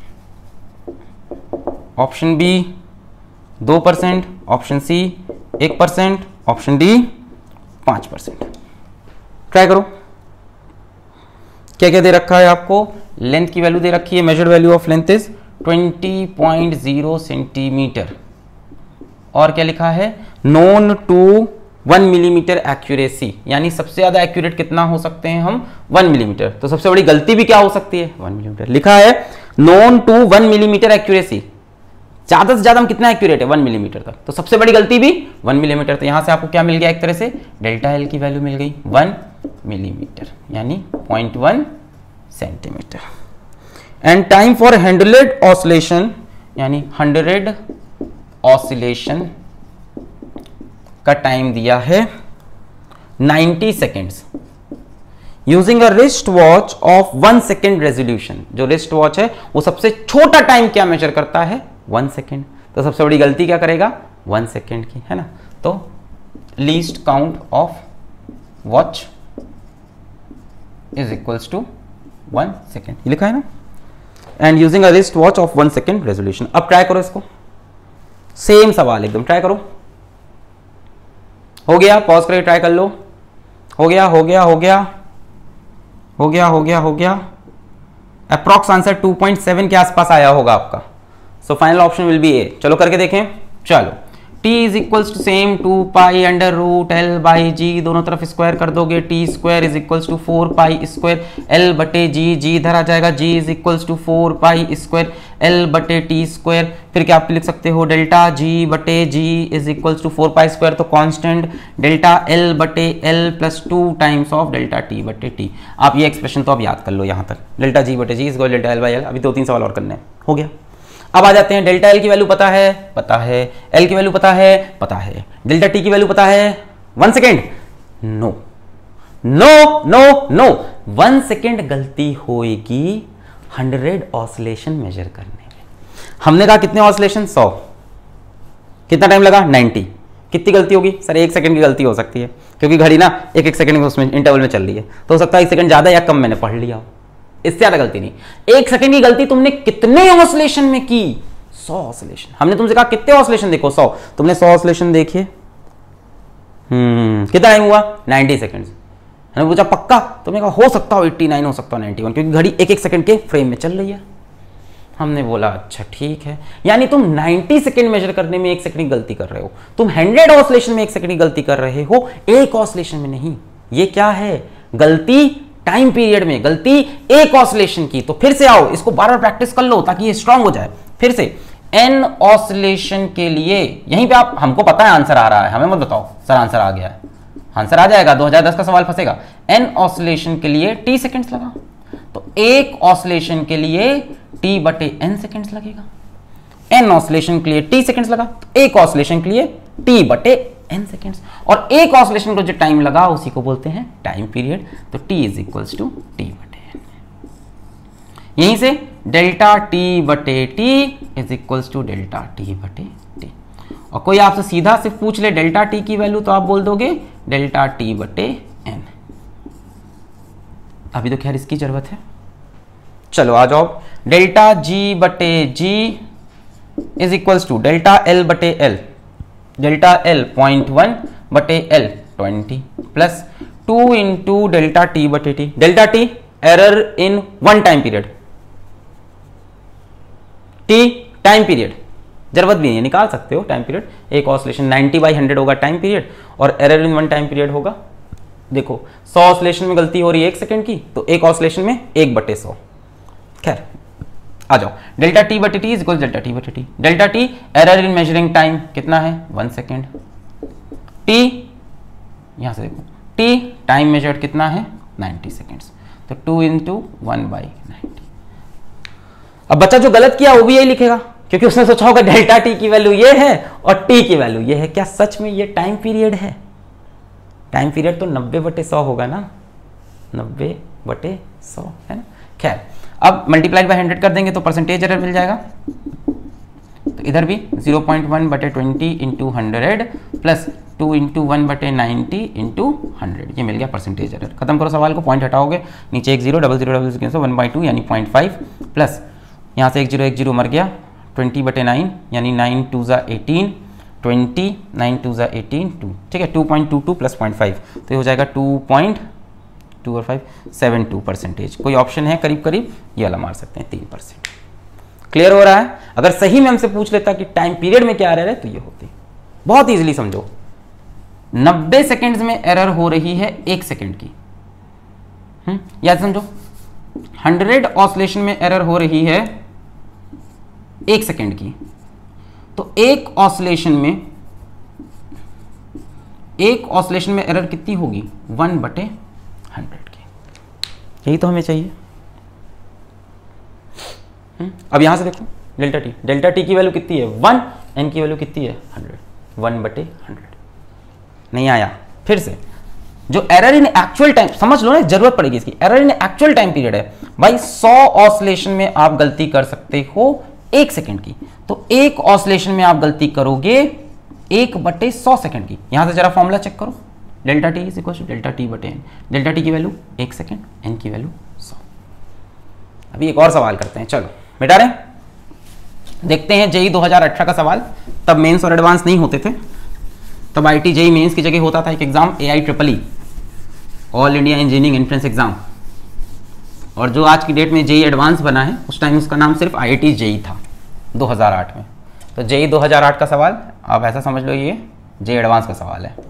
option B 2%, option C 1%, option D 5%। Try करो। क्या क्या दे रखा है आपको? लेंथ की वैल्यू दे रखी है, measured value of length is 20.0 centimetre, और क्या लिखा है, नोन टू 1 मिलीमीटर एक्यूरेसी, यानी सबसे ज्यादा एक्यूरेट कितना हो सकते हैं हम 1 मिलीमीटर। तो सबसे बड़ी गलती भी क्या हो सकती है 1 मिलीमीटर। लिखा है नोन टू 1 मिलीमीटर एक्यूरेसी, ज्यादा से ज्यादा हम कितना एक्यूरेट है 1 मिलीमीटर तक, तो सबसे बड़ी गलती भी 1 मिलीमीटर। तो यहां से आपको क्या मिल गया, एक तरह से डेल्टा एल की वैल्यू मिल गई 1 मिलीमीटर यानी 0.1 centimetre. And time for 100 oscillation, यानी 100 ऑसिलेशन का टाइम दिया है 90 seconds using a wrist watch of 1 second resolution. जो रिस्ट वॉच है वो सबसे छोटा टाइम क्या मेजर करता है 1 सेकेंड, तो सबसे बड़ी गलती क्या करेगा 1 सेकेंड की, है ना। तो least count of watch is equals to 1 second, ये लिखा है ना। And using a wrist watch of 1 second resolution. अब ट्राई करो इसको, सेम सवाल एकदम, ट्राई करो। हो गया, पॉज करके ट्राई कर लो। हो गया हो गया हो गया हो गया हो गया हो गया। अप्रॉक्स आंसर 2.7 के आसपास आया होगा आपका। So final option will be A. चलो करके देखें, चलो t is equals to same 2 pi under root L by g, दोनों तरफ स्क्वायर कर दोगे, t square is equals to 4 pi square L बटे जी, जी इधर आ जाएगा, g is equals to 4 pi square L बटे टी स्क्वायर। फिर क्या आप लिख सकते हो, डेल्टा जी बटे जी is equals to 4 pi square, तो कांस्टेंट डेल्टा एल बटे L plus 2 times of delta T बटे टी। आप ये एक्सप्रेशन तो अब याद कर लो यहाँ तक, डेल्टा जी बटे जी is equal delta L by L. अभी 2-3 सवाल और करने हैं, हो गया। अब आ जाते हैं, डेल्टा एल की वैल्यू पता है, पता है, एल की वैल्यू पता है, पता है, डेल्टा टी की वैल्यू पता है। 1 second, no no no no, 1 second गलती होएगी 100 ऑसिलेशन मेजर करने में। हमने कहा कितने ऑसिलेशन 100, कितना टाइम लगा 90, कितनी गलती होगी सर 1 सेकेंड की गलती हो सकती है, क्योंकि घड़ी ना 1-1 सेकेंड में उसमें इंटरवल में चल रही है, तो हो सकता है 1 सेकेंड ज्यादा या कम मैंने पढ़ लिया हो, इससे ज्यादा गलती नहीं। 1 सेकेंड की गलती तुमने कितने ऑसिलेशन में की, 100 ऑसिलेशन। हमने तुमसे कहा कितने ऑसिलेशन देखो 100, तुमने 100 ऑसिलेशन देखिए, कितना टाइम हुआ 90 सेकेंड्स। मैंने पूछा पक्का, तुमने कहा हो सकता हो 89, हो सकता हो 91, क्योंकि घड़ी 1-1 सेकेंड के फ्रेम में चल रही है। हमने बोला अच्छा ठीक है, यानी तुम 90 सेकेंड मेजर करने में 1 सेकेंड की गलती कर रहे हो, तुम 100 ऑसिलेशन में 1 सेकेंड की गलती कर रहे हो, 1 ऑसिलेशन में नहीं। ये क्या है, गलती टाइम पीरियड में, गलती 1 ऑसिलेशन की। तो फिर से आओ, इसको बार-बार प्रैक्टिस कर लो ताकि ये स्ट्रांग हो जाए। फिर से n ऑसिलेशन के लिए, यहीं पे आप, हमको पता है आंसर आ रहा है, हमें मत बताओ सर आंसर आ गया है, आंसर आ जाएगा, 2010 का सवाल फंसेगा। n ऑसिलेशन के लिए t सेकेंड्स लगा, तो 1 ऑसिलेशन के लिए t बटे n सेकेंड्स लगेगा। n ऑसिलेशन के लिए t सेकेंड्स लगा, तो 1 ऑसिलेशन के लिए t बटे n सेकेंड्स, और एक ऑसिलेशन को जो टाइम लगा उसी को बोलते हैं टाइम पीरियड। तो t is equals to t बटे n। यहीं से डेल्टा टी बटे t is equals to delta T बटे टी। और कोई आपसे सीधा सिर्फ पूछ ले डेल्टा टी की वैल्यू, तो आप बोल दोगे डेल्टा टी बटे n। अभी तो खैर इसकी जरूरत है। चलो आ जाओ, डेल्टा जी बटे जी is equals to delta L बटे एल, डेल्टा एल 0.1 बटे L 20 plus 2 into delta T बटे T. Delta T error in one time period, T time period, जरूरत भी नहीं है, निकाल सकते हो टाइम पीरियड। एक ऑसिलेशन 90/100 होगा टाइम पीरियड, और error in one time period होगा, देखो 100 ऑसिलेशन में गलती हो रही है 1 सेकेंड की, तो एक ऑसिलेशन में 1/100। खैर आ जाओ, डेल्टा टी बटे t is equal delta T बटे T. Delta T error in measuring time कितना है 1 सेकेंड, टी यहां से देखो टी टाइम मेजर्ड कितना है 90 सेकेंड्स, तो 2 इंटू 1/90। अब बच्चा जो गलत किया वो भी यही लिखेगा, क्योंकि उसने सोचा होगा डेल्टा टी की वैल्यू ये है और टी की वैल्यू ये है। क्या सच में ये टाइम पीरियड है? टाइम पीरियड तो 90/100 होगा ना, 90/100 है ना। खैर अब मल्टीप्लाइड बाय 100 कर देंगे तो परसेंटेज एरर मिल जाएगा, तो इधर भी 0.1/20 इंटू 100 प्लस 2 इंटू 1/90 इंटू 100, ये मिल गया परसेंटेज एरर। खत्म करो सवाल को, पॉइंट हटाओगे, नीचे एक 0 00 00 1/2 यानी 0.5 प्लस यहाँ से एक 0 मर गया, 20/9 यानी 9 2 ज़ा 18, 20 9 2 ज़ा 18 2, ठीक है 2.22 प्लस 0.5, तो ये हो जाएगा 2.2 और 5.72%। कोई ऑप्शन है करीब करीब, ये वाला मार सकते हैं 3%। क्लियर हो रहा है? अगर सही में हमसे पूछ लेता कि टाइम पीरियड में क्या एरर है तो ये होती, बहुत इजीली समझो। 90 सेकेंड्स में एरर हो रही है 1 सेकेंड की, याद समझो। 100 ऑसिलेशन में एरर हो रही है 1 सेकेंड की, तो एक ऑसिलेशन में एरर कितनी होगी 1/100 की। यही तो हमें चाहिए। अब यहां से देखो डेल्टा टी की वैल्यू कितनी है 1, एन की वैल्यू कितनी है 100, 1/100। नहीं आया, फिर से जो एरर इन एक्चुअल टाइम, समझ लो ना, जरूरत पड़ेगी इसकी। Error in actual time period है भाई, 100 ऑसिलेशन में आप गलती कर सकते हो 1 सेकेंड की, तो एक ऑसिलेशन में आप गलती करोगे 1/100 सेकेंड की। यहां से जरा फॉर्मूला चेक करो, delta t is equal to delta T बटे एन। डेल्टा टी की वैल्यू 1 सेकेंड, एन की वैल्यू 100। अभी एक और सवाल करते हैं, चलो बेटा रे देखते हैं जेई 2018 का सवाल। तब मेंस और एडवांस नहीं होते थे, तब आईटी जेई मेंस की जगह होता था एक exam AIEEE, all India engineering entrance exam, और जो आज की डेट में जेई एडवांस बना है उस टाइम उसका नाम सिर्फ IIT जेई था 2008 में। तो जेई 2008 का सवाल आप ऐसा समझ लो ये जेई एडवांस का सवाल है।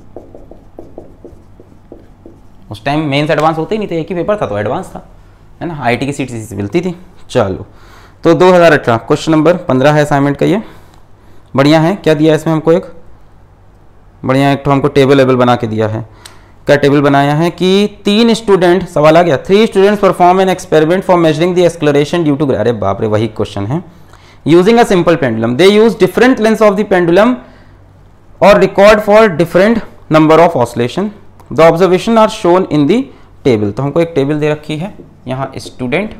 उस टाइम मेंस एडवांस होते ही नहीं थे, एक ही पेपर था तो एडवांस था, है ना। IIT की सीट इसी से मिलती थी। चलो तो 2018 क्वेश्चन नंबर 15 है असाइनमेंट का। ये बढ़िया है, क्या दिया है इसमें हमको, एक बढ़िया एक तो हमको टेबल लेवल बना के दिया है। क्या टेबल बनाया है कि 3 स्टूडेंट, सवाल आ गया, 3 students perform an experiment for measuring the acceleration due to, अरे बाप रे वही क्वेश्चन है, using a simple pendulum. They use different lengths of the pendulum और record for different number of oscillation. The observation are shown in the table. तो हमको एक table दे रखी है, यहाँ स्टूडेंट,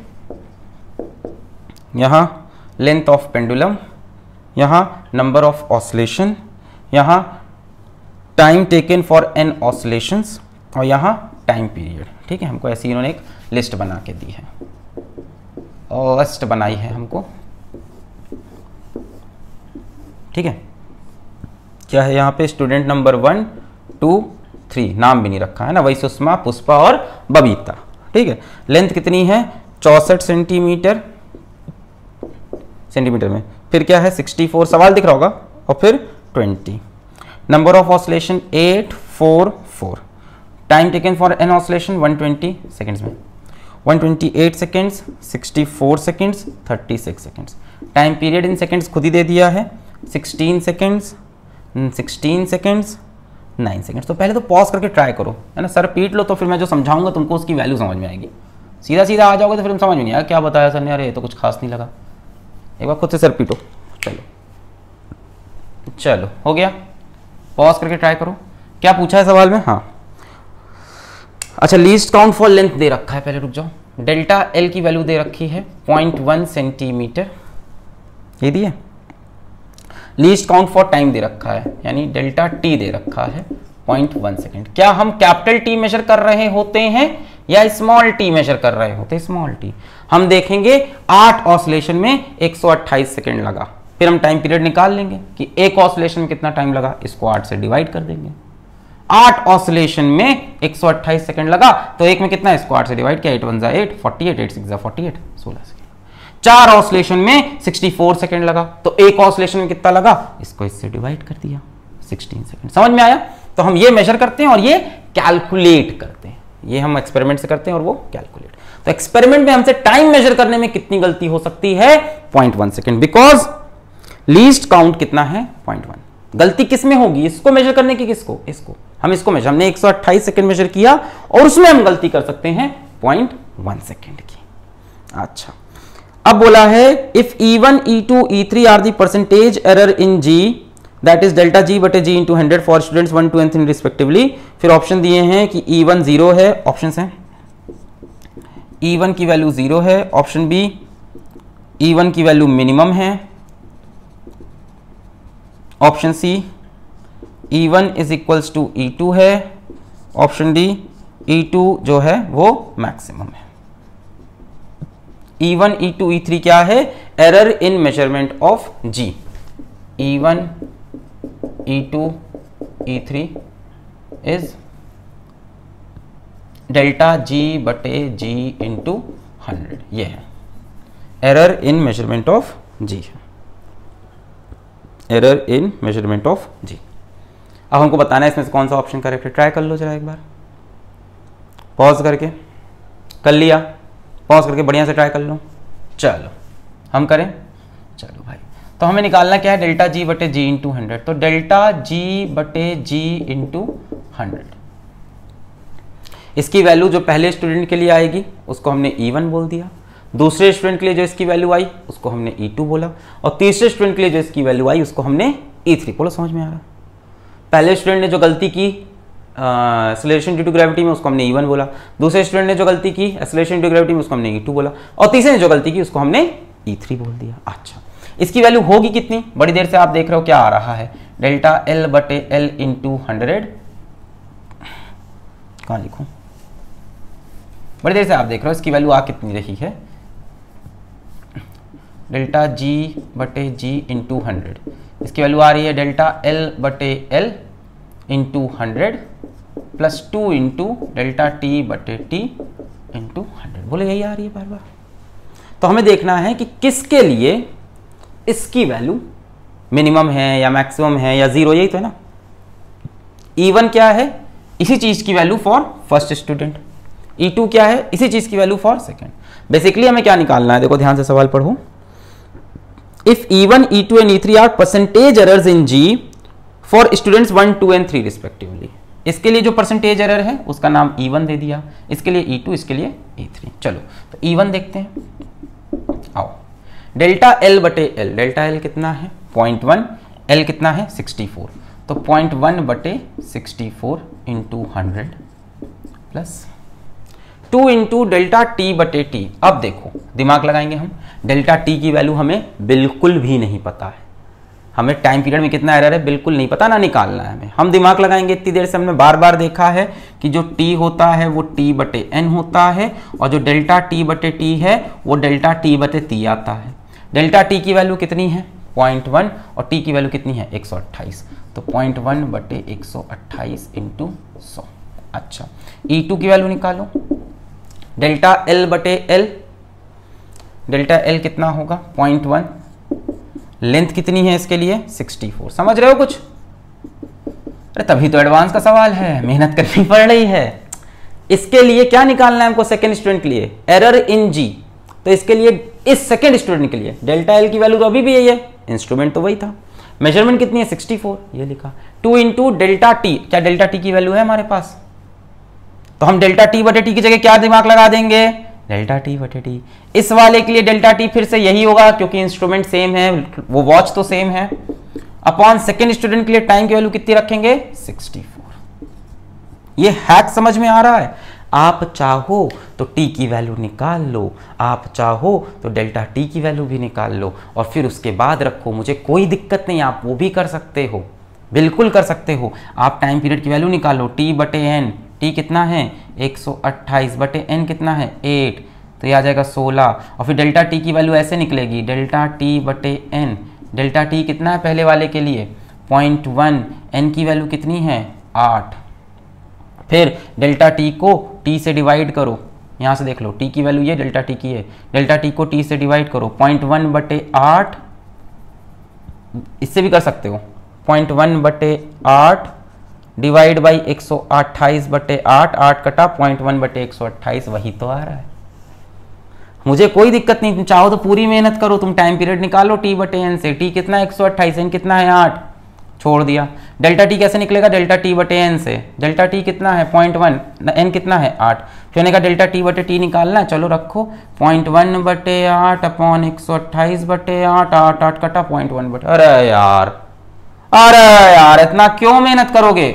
यहाँ लेंथ ऑफ पेंडुलम, यहाँ नंबर ऑफ ऑसिलेशन, यहाँ time taken for n oscillations, और यहाँ टाइम पीरियड। ठीक है, हमको ऐसी इन्होंने एक लिस्ट बना के दी है, और लिस्ट बनाई है हमको। ठीक है, क्या है यहाँ पे, स्टूडेंट नंबर 1 2 3, नाम भी नहीं रखा है ना, वही सुषमा, पुष्पा और बबीता। ठीक है, लेंथ कितनी है 64 सेंटीमीटर में, फिर क्या है 64, सवाल दिख रहा होगा, और फिर 20। Number of oscillation 844, time taken for n oscillation 120 seconds में, 128 seconds, 64 seconds, 36 seconds. Time period in seconds खुद ही दे दिया है, 16 सेकेंड्स, 16 सेकेंड्स, 9 सेकेंड्स। तो पहले तो पॉज करके ट्राई करो, है ना, सर पीट लो, तो फिर मैं जो समझाऊंगा तुमको उसकी वैल्यू समझ में आएगी। सीधा सीधा आ जाओगे तो फिर समझ में नहीं आया क्या बताया सर ने, अरे ये तो कुछ खास नहीं लगा। एक बार खुद से सर पीटो। चलो चलो हो गया, पॉज करके ट्राई करो, क्या पूछा है सवाल में। हाँ अच्छा, लीस्ट काउंट फॉर लेंथ दे रखा है, पहले रुक जाओ। डेल्टा एल की वैल्यू दे रखी है 0.1 सेंटीमीटर, ये दिए। लीस्ट काउंट फॉर टाइम दे रखा है, यानी डेल्टा टी दे रखा है 0.1 सेकेंड। क्या हम कैपिटल टी मेजर कर रहे होते हैं या स्मॉल टी मेजर कर रहे होते हैं? Small t. हम देखेंगे 8 ऑसिलेशन में 128 सेकेंड लगा, फिर हम टाइम पीरियड निकाल लेंगे कि एक ऑसिलेशन में कितना टाइम लगा, इसको 8 से डिवाइड कर देंगे। 8 ऑसिलेशन में 128 सेकंड लगा, तो एक में कितना, इसको 8 से डिवाइड किया, 8 1 जा 8, 48, 8 6 जा 48, 16 सेकंड। 4 ऑसिलेशन में 64 सेकंड लगा, तो एक ऑसिलेशन में कितना लगा, इसको इससे डिवाइड कर दिया, 16 सेकंड। समझ में आया? तो हम ये मेजर करते हैं और ये कैलकुलेट करते हैं, ये हम एक्सपेरिमेंट से करते हैं और वो कैलकुलेट। तो एक्सपेरिमेंट में हमसे टाइम मेजर करने में कितनी गलती हो सकती है, 0.1 सेकंड, बिकॉज लीस्ट काउंट कितना है, 0.1। गलती किस में होगी, इसको मेजर करने की, किसको, इसको। हम इसको मेजर, हमने 128 सेकंड मेजर किया और उसमें हम गलती कर सकते हैं 0.1 सेकंड की। अच्छा, अब बोला है if E1, E2, E3 are the percentage error in G, that is delta G बटे G into 100 for students 1, 2 and 3 respectively. फिर ऑप्शन दिए हैं कि E1 0 है, ऑप्शन है E1 की वैल्यू 0 है, ऑप्शन बी E1 की वैल्यू मिनिमम है, option C E1 is equals to E2 है, ऑप्शन डी E2 जो है वो मैक्सिमम है। E1, E2, E3 क्या है, error in measurement of G। E1, E2, E3 is delta G बटे G इंटू 100, ये है error in measurement of G, error in measurement of G। अब हमको बताना है इसमें से कौन सा ऑप्शन करेक्ट है। ट्राई कर लो जरा एक बार, पॉज करके। कर लिया, पॉज करके बढ़िया से ट्राई कर लो। चलो हम करें, चलो भाई। तो हमें निकालना क्या है, डेल्टा G बटे G इंटू 100। तो डेल्टा G बटे G इंटू 100, इसकी वैल्यू जो पहले स्टूडेंट के लिए आएगी उसको हमने E1 बोल दिया, दूसरे स्टूडेंट के लिए जो इसकी वैल्यू आई उसको हमने E2 बोला, और तीसरे स्टूडेंट के लिए जो इसकी वैल्यू आई उसको हमने E3 बोला। समझ में आ रहा है? पहले स्टूडेंट ने जो गलती की एक्सेलरेशन ड्यू टू ग्रेविटी में, उसको हमने E1 बोला, दूसरे स्टूडेंट ने जो गलती की एक्सेलरेशन ड्यू टू ग्रेविटी में, उसको हमने E2 बोला, और तीसरे ने जो गलती की उसको हमने E3 बोल दिया। अच्छा, इसकी वैल्यू होगी कितनी, बड़ी देर से आप देख रहे हो क्या आ रहा है, डेल्टा L बटे L इंटू 100। कहाँ लिखूं, बड़ी देर से आप देख रहे हो, इसकी वैल्यू आ कितनी रही है, डेल्टा G बटे G इंटू 100, इसकी वैल्यू आ रही है डेल्टा L बटे L into 100 plus 2 into delta T बटे T इंटू 100। बोले यही आ रही है बार बार। तो हमें देखना है कि किसके लिए इसकी वैल्यू मिनिमम है या मैक्सिमम है या जीरो, यही तो है ना। E1 क्या है, इसी चीज की value for first student, E2 क्या है, इसी चीज की वैल्यू फॉर सेकेंड। बेसिकली हमें क्या निकालना है, देखो ध्यान से सवाल पढ़ो। If E1, E2 and E3 are percentage errors in G for students 1, 2 and 3 respectively, इसके लिए जो परसेंटेज एरर है उसका नाम E1 दे दिया, इसके लिए E2, इसके लिए E3। चलो तो E1 देखते हैं, आओ। डेल्टा L बटे L, डेल्टा L कितना है 0.1, L कितना है 64, तो 0.1 बटे 64 into 100 plus 2 into delta T बटे T। अब देखो दिमाग लगाएंगे हम, डेल्टा T की वैल्यू हमें बिल्कुल भी नहीं पता है, हमें टाइम पीरियड में कितना एरर है बिल्कुल नहीं पता, ना निकालना है हमें। हम दिमाग लगाएंगे, इतनी देर से हमने बार बार देखा है कि जो T होता है वो T बटे N होता है, और जो डेल्टा T बटे T है वो डेल्टा T बटे T आता है। डेल्टा T की वैल्यू कितनी है 0.1 और T की वैल्यू कितनी है 128, तो 0.1 बटे 128 इंटू 100। अच्छा, E2 की वैल्यू निकालो, डेल्टा L बटे L, डेल्टा L कितना होगा 0.1, लेंथ कितनी है इसके लिए 64। समझ रहे हो कुछ? अरे तभी तो एडवांस का सवाल है, मेहनत करनी पड़ रही है। इसके लिए क्या निकालना है हमको, सेकेंड स्टूडेंट के लिए एरर इन G, तो इसके लिए इस सेकेंड स्टूडेंट के लिए डेल्टा L की वैल्यू तो अभी भी यही है, इंस्ट्रूमेंट तो वही था, मेजरमेंट कितनी है 64, ये लिखा। 2 इंटू डेल्टा T, क्या डेल्टा T की वैल्यू है हमारे पास, तो हम डेल्टा T बटे T की जगह क्या दिमाग लगा देंगे, डेल्टा T बटे T। इस वाले के लिए डेल्टा T फिर से यही होगा क्योंकि इंस्ट्रूमेंट सेम है, वो वॉच तो सेम है। अपॉन सेकेंड स्टूडेंट के लिए टाइम की वैल्यू कितनी रखेंगे 64। ये हैक समझ में आ रहा है? आप चाहो तो t की वैल्यू निकाल लो, आप चाहो तो डेल्टा t की वैल्यू भी निकाल लो और फिर उसके बाद रखो, मुझे कोई दिक्कत नहीं, आप वो भी कर सकते हो, बिल्कुल कर सकते हो। आप टाइम पीरियड की वैल्यू निकालो, t बटे n, t कितना है 128 बटे n कितना है 8, तो ये आ जाएगा 16 और फिर डेल्टा t की वैल्यू ऐसे निकलेगी डेल्टा t बटे n, डेल्टा t कितना है पहले वाले के लिए 0.1, n की वैल्यू कितनी है 8, फिर डेल्टा t को t से डिवाइड करो, यहाँ से देख लो t की वैल्यू ये डेल्टा t की है, डेल्टा t को t से डिवाइड करो 0.1 बटे 8, इससे भी कर सकते हो 0.1 बटे 8 डिवाइड बाई 128 बटे 8, 8 कटा 0.1 बटे 128, वही तो आ रहा है। मुझे कोई दिक्कत नहीं, तुम चाहो तो पूरी मेहनत करो, तुम टाइम पीरियड निकालो t बटे n से, t कितना है 128, n कितना है 8, छोड़ दिया। डेल्टा t कैसे निकलेगा डेल्टा t बटे n से, डेल्टा t कितना है 0.1, n कितना है 8, फिर का डेल्टा t बटे t निकालना है, चलो रखो 0.1 बटे 8 अपॉन 128 बटे 8, 8 8 कटा 0.1 बटे, अरे यार इतना क्यों मेहनत करोगे,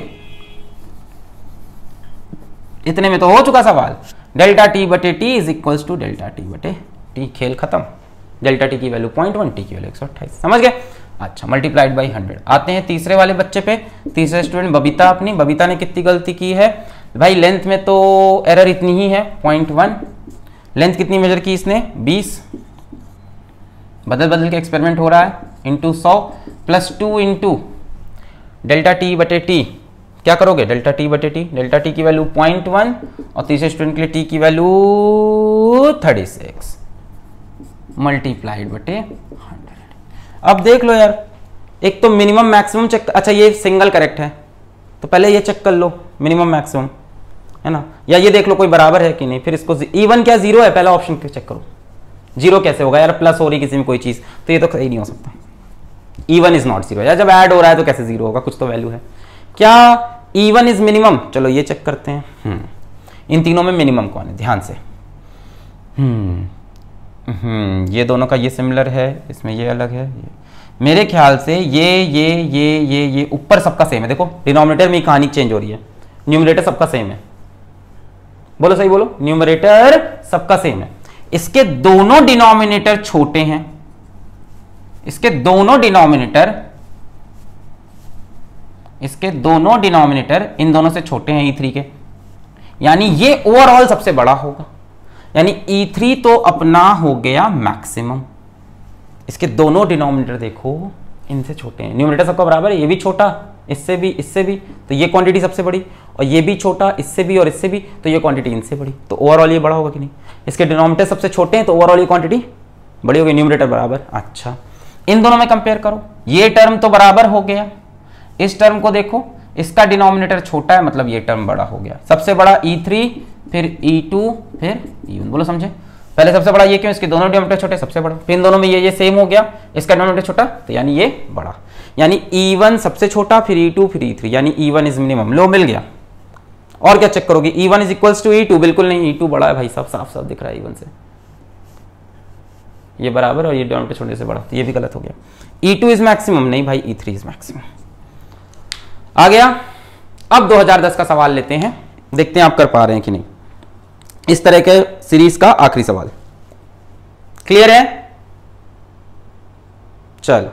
इतने में तो हो चुका सवाल। डेल्टा t बटे t is equals to delta t बटे t, खेल खत्म। डेल्टा t की वैल्यू 0.1, t की वैल्यू 128, समझ गए? अच्छा, मल्टीप्लाइड बाई 100। आते हैं तीसरे वाले बच्चे पे, तीसरे स्टूडेंट बबीता अपनी। बबीता ने कितनी गलती की है भाई? लेंथ में तो एरर इतनी ही है 0.1, लेंथ कितनी मेजर की इसने 20, बदल बदल के एक्सपेरिमेंट हो रहा है, into 100 plus 2 into delta T बटे टी, क्या करोगे डेल्टा टी बटे टी, डेल्टा टी की वैल्यू 0.1 और तीसरे स्टूडेंट के लिए टी की वैल्यू 36 मल्टीप्लाइड बटे 100। अब देख लो यार, एक तो मिनिमम मैक्सिमम चेक, अच्छा ये सिंगल करेक्ट है तो पहले ये चेक कर लो मिनिमम मैक्सिमम, है ना, या ये देख लो कोई बराबर है कि नहीं, फिर इसको इवन क्या जीरो है, पहला ऑप्शन चेक करो, जीरो कैसे होगा यार, प्लस हो रही किसी में कोई चीज, तो ये तो सही नहीं हो सकता, इवन इज नॉट जीरो, यार जब ऐड हो रहा है तो कैसे जीरो होगा, कुछ तो वैल्यू है क्या, इवन इज मिनिमम, चलो ये चेक करते हैं, इन तीनों में मिनिमम कौन है, ध्यान से, ये दोनों का ये सिमिलर है, इसमें ये अलग है, मेरे ख्याल से ये ऊपर सबका सेम है, देखो डिनोमिनेटर में कहानी चेंज हो रही है, न्यूमरेटर सबका सेम है, बोलो सही बोलो, न्यूमरेटर सबका सेम है, इसके दोनों डिनोमिनेटर छोटे हैं, इसके दोनों डिनोमिनेटर इन दोनों से छोटे हैं E3 के, यानी ये ओवरऑल सबसे बड़ा होगा, यानी E3 तो अपना हो गया मैक्सिमम, इसके दोनों डिनोमिनेटर देखो इनसे छोटे हैं, न्यूमरेटर सबका बराबर है, ये भी छोटा इससे भी, तो ये क्वांटिटी सबसे बड़ी, और ये भी छोटा इससे भी और इससे भी, तो ये क्वांटिटी इनसे बड़ी, तो ओवरऑल ये बड़ा होगा कि नहीं, इसके डिनोमिनेटर सबसे छोटे हैं तो ओवरऑल ये क्वांटिटी बड़ी होगी, न्यूमरेटर बराबर। अच्छा, इन दोनों में कंपेयर करो, ये टर्म तो बराबर हो गया, इस टर्म को देखो, इसका डिनोमिनेटर छोटा है मतलब ये टर्म बड़ा हो गया, सबसे बड़ा E3 फिर E2 फिर E1, बोलो समझे, पहले सबसे बड़ा ये क्यों, इसके दोनों डिनोमिनेटर छोटे, सबसे बड़ा, फिर इन दोनों में ये सेम हो गया, इसका डिनोमिनेटर छोटा तो यानी ये बड़ा, यानी E1 सबसे छोटा फिर E2 फिर E3, यानी E1 इज मिनिमम, लो मिल गया। और क्या चेक करोगे, E1 is equals to E2, बिल्कुल नहीं, E2 बड़ा है भाई साहब, साफ साफ दिख रहा है E1 से, ये बराबर और ये डिनोमिनेटर छोटे से बड़ा, तो ये भी गलत हो गया, E2 इज मैक्सिमम, नहीं भाई E3 इज मैक्सिमम। आ गया। अब 2010 का सवाल लेते हैं, देखते हैं आप कर पा रहे हैं कि नहीं, इस तरह के सीरीज का आखिरी सवाल, क्लियर है? चलो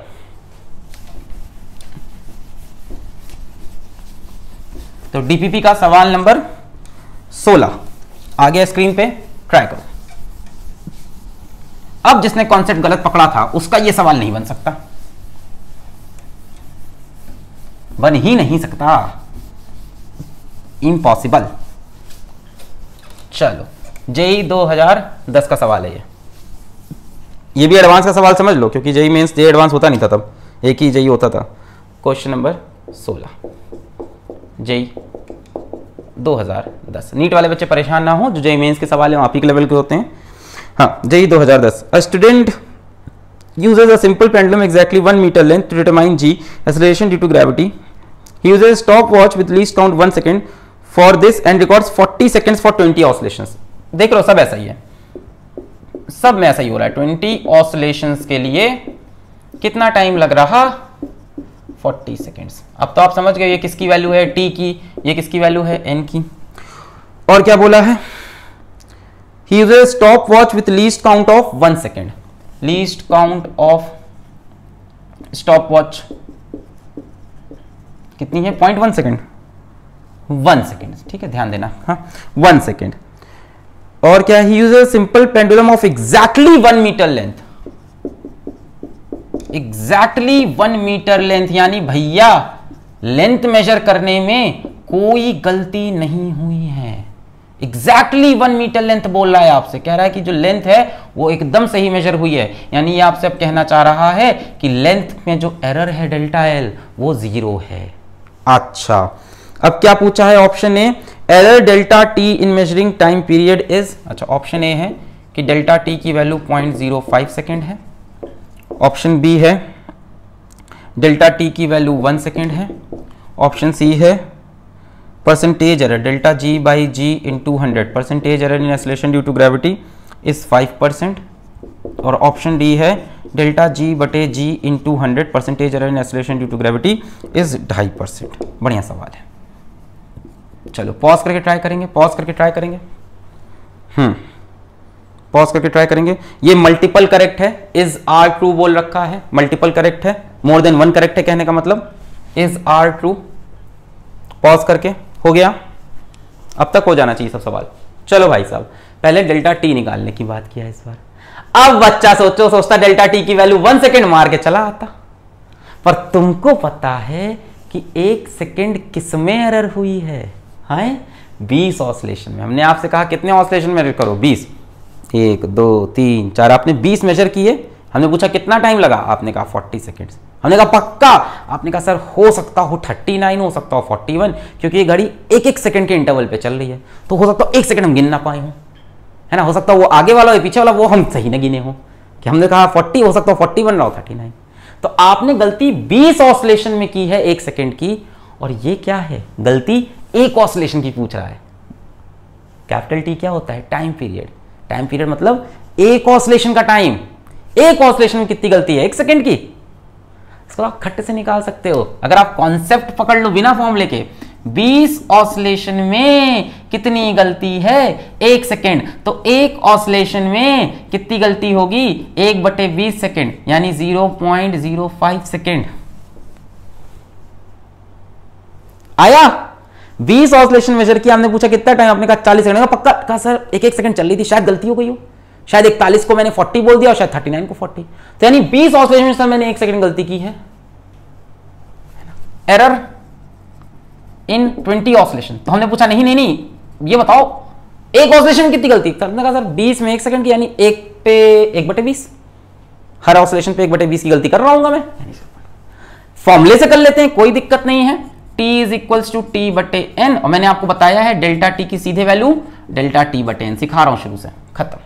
तो डीपीपी का सवाल नंबर 16 आ गया स्क्रीन पे, ट्राई करो। अब जिसने कॉन्सेप्ट गलत पकड़ा था उसका यह सवाल नहीं बन सकता, बन ही नहीं सकता, इम्पॉसिबल। चलो जेई 2010 का सवाल है ये भी एडवांस का सवाल समझ लो, क्योंकि जेई मेंस जेई एडवांस होता नहीं था तब, एक ही जेई होता था। क्वेश्चन नंबर 16 जेई 2010, नीट वाले बच्चे परेशान ना हो, जो जेई मेंस के सवाल हैं आप ही के लेवल के होते हैं। हाँ, JEE 2010, a student uses a simple pendulum exactly 1 meter length to determine g acceleration due to gravity. He uses a stopwatch with least count 1 second for this and records 40 seconds for 20 oscillations. देख लो सब ऐसा ही है, सब में ऐसा ही हो रहा है, 20 oscillations के लिए कितना टाइम लग रहा 40 सेकेंड्स। अब तो आप समझ गए ये किसकी वैल्यू है, t की, ये किसकी वैल्यू है, n की। और क्या बोला है, he uses a stopwatch with least count of 1 second, least count of stopwatch कितनी है, 0.1 सेकेंड, 1 सेकेंड, ठीक है, ध्यान देना, हाँ 1 सेकेंड। और क्या, he uses simple pendulum of exactly 1 metre length, exactly 1 metre length, यानी भैया लेंथ मेजर करने में कोई गलती नहीं हुई है। एग्जैक्टली 1 मीटर लेंथ बोल रहा है आपसे, कह रहा है कि जो लेंथ है वो एकदम सही मेजर हुई है, यानी ये आपसे अब कहना चाह रहा है कि लेंथ में जो एरर है डेल्टा एल वो 0 है। अच्छा, अब क्या पूछा है option A, error delta t in measuring time period is, अच्छा ऑप्शन ए है कि डेल्टा टी की वैल्यू 0.05 सेकेंड है, ऑप्शन बी है डेल्टा टी की वैल्यू 1 सेकेंड है, ऑप्शन सी है percentage error delta G by G into 100, percentage error in acceleration due to gravity is 5%, और ऑप्शन डी है डेल्टा जी बटे G into 100, percentage error in acceleration due to gravity is 2.5%। बढ़िया सवाल है, चलो pause करके try करेंगे, पॉज करके ट्राई करेंगे, पॉज करके ट्राई करेंगे। ये मल्टीपल करेक्ट है, इज आर ट्रू बोल रखा है, मल्टीपल करेक्ट है, मोर देन 1 करेक्ट है कहने का मतलब, इज आर ट्रू। पॉज करके हो गया, अब तक हो जाना चाहिए सब सवाल। चलो भाई साहब, पहले डेल्टा टी निकालने की बात किया इस बार। अब बच्चा सोचता डेल्टा टी की वैल्यू 1 सेकेंड मार के चला आता, पर तुमको पता है कि 1 सेकेंड किसमें एरर हुई है, 20 ऑसिलेशन में। हमने आपसे कहा कितने ऑसिलेशन मेजर करो, 20, 1 2 3 4, आपने 20 मेजर किए, हमने पूछा कितना टाइम लगा, आपने कहा 40 सेकेंड्स। हमने कहा पक्का, आपने कहा सर हो सकता हो 39, हो सकता हो 41, क्योंकि ये घड़ी 1-1 सेकंड के इंटरवल पे चल रही है, तो हो सकता हो 1 सेकंड हम गिन ना पाए हो, है ना, हो सकता है वो आगे वाला हो पीछे वाला वो हम सही ना गिने हो, कि हमने कहा 40, हो सकता हो 41 ना हो 39। तो आपने गलती 20 ऑसिलेशन में की है 1 सेकंड की, और ये क्या है, गलती 1 ऑसिलेशन की पूछ रहा है। कैपिटल टी क्या होता है, टाइम पीरियड, टाइम पीरियड मतलब 1 ऑसिलेशन का टाइम, 1 ऑसिलेशन में कितनी गलती है, 1 सेकंड की। इसको आप खट्ट से निकाल सकते हो, अगर आप कॉन्सेप्ट पकड़ लो बिना फॉर्मूले के, 20 ऑसिलेशन में कितनी गलती है, 1 सेकेंड, तो 1 ऑसिलेशन में कितनी गलती होगी, 1/20 सेकेंड, यानी 0.05 सेकेंड। आया, 20 ऑसिलेशन मेजर किया, हमने पूछा कितना टाइम, आपने कहा 40 सेकंड का, पक्का कहा सर 1-1 सेकंड चल रही थी, शायद गलती हो गई हो, शायद 41 को मैंने 40 बोल दिया और शायद 39 को 40, तो यानी 20 ऑसिलेशन में सर मैंने 1 सेकंड गलती की है। एरर इन 20 ऑसिलेशन, तो हमने पूछा नहीं ये बताओ 1 ऑसिलेशन कितनी गलती, तो हमने कहा सर 20 में 1 सेकंड की, यानी 1/20, हर ऑसिलेशन पे 1/20 की गलती कर रहा हूंगा मैं। फॉर्मूले से कर लेते हैं, कोई दिक्कत नहीं है, t is equals to t/n, और मैंने आपको बताया है डेल्टा टी की सीधे वैल्यू डेल्टा t/n, सिखा रहा हूं शुरू से, खत्म।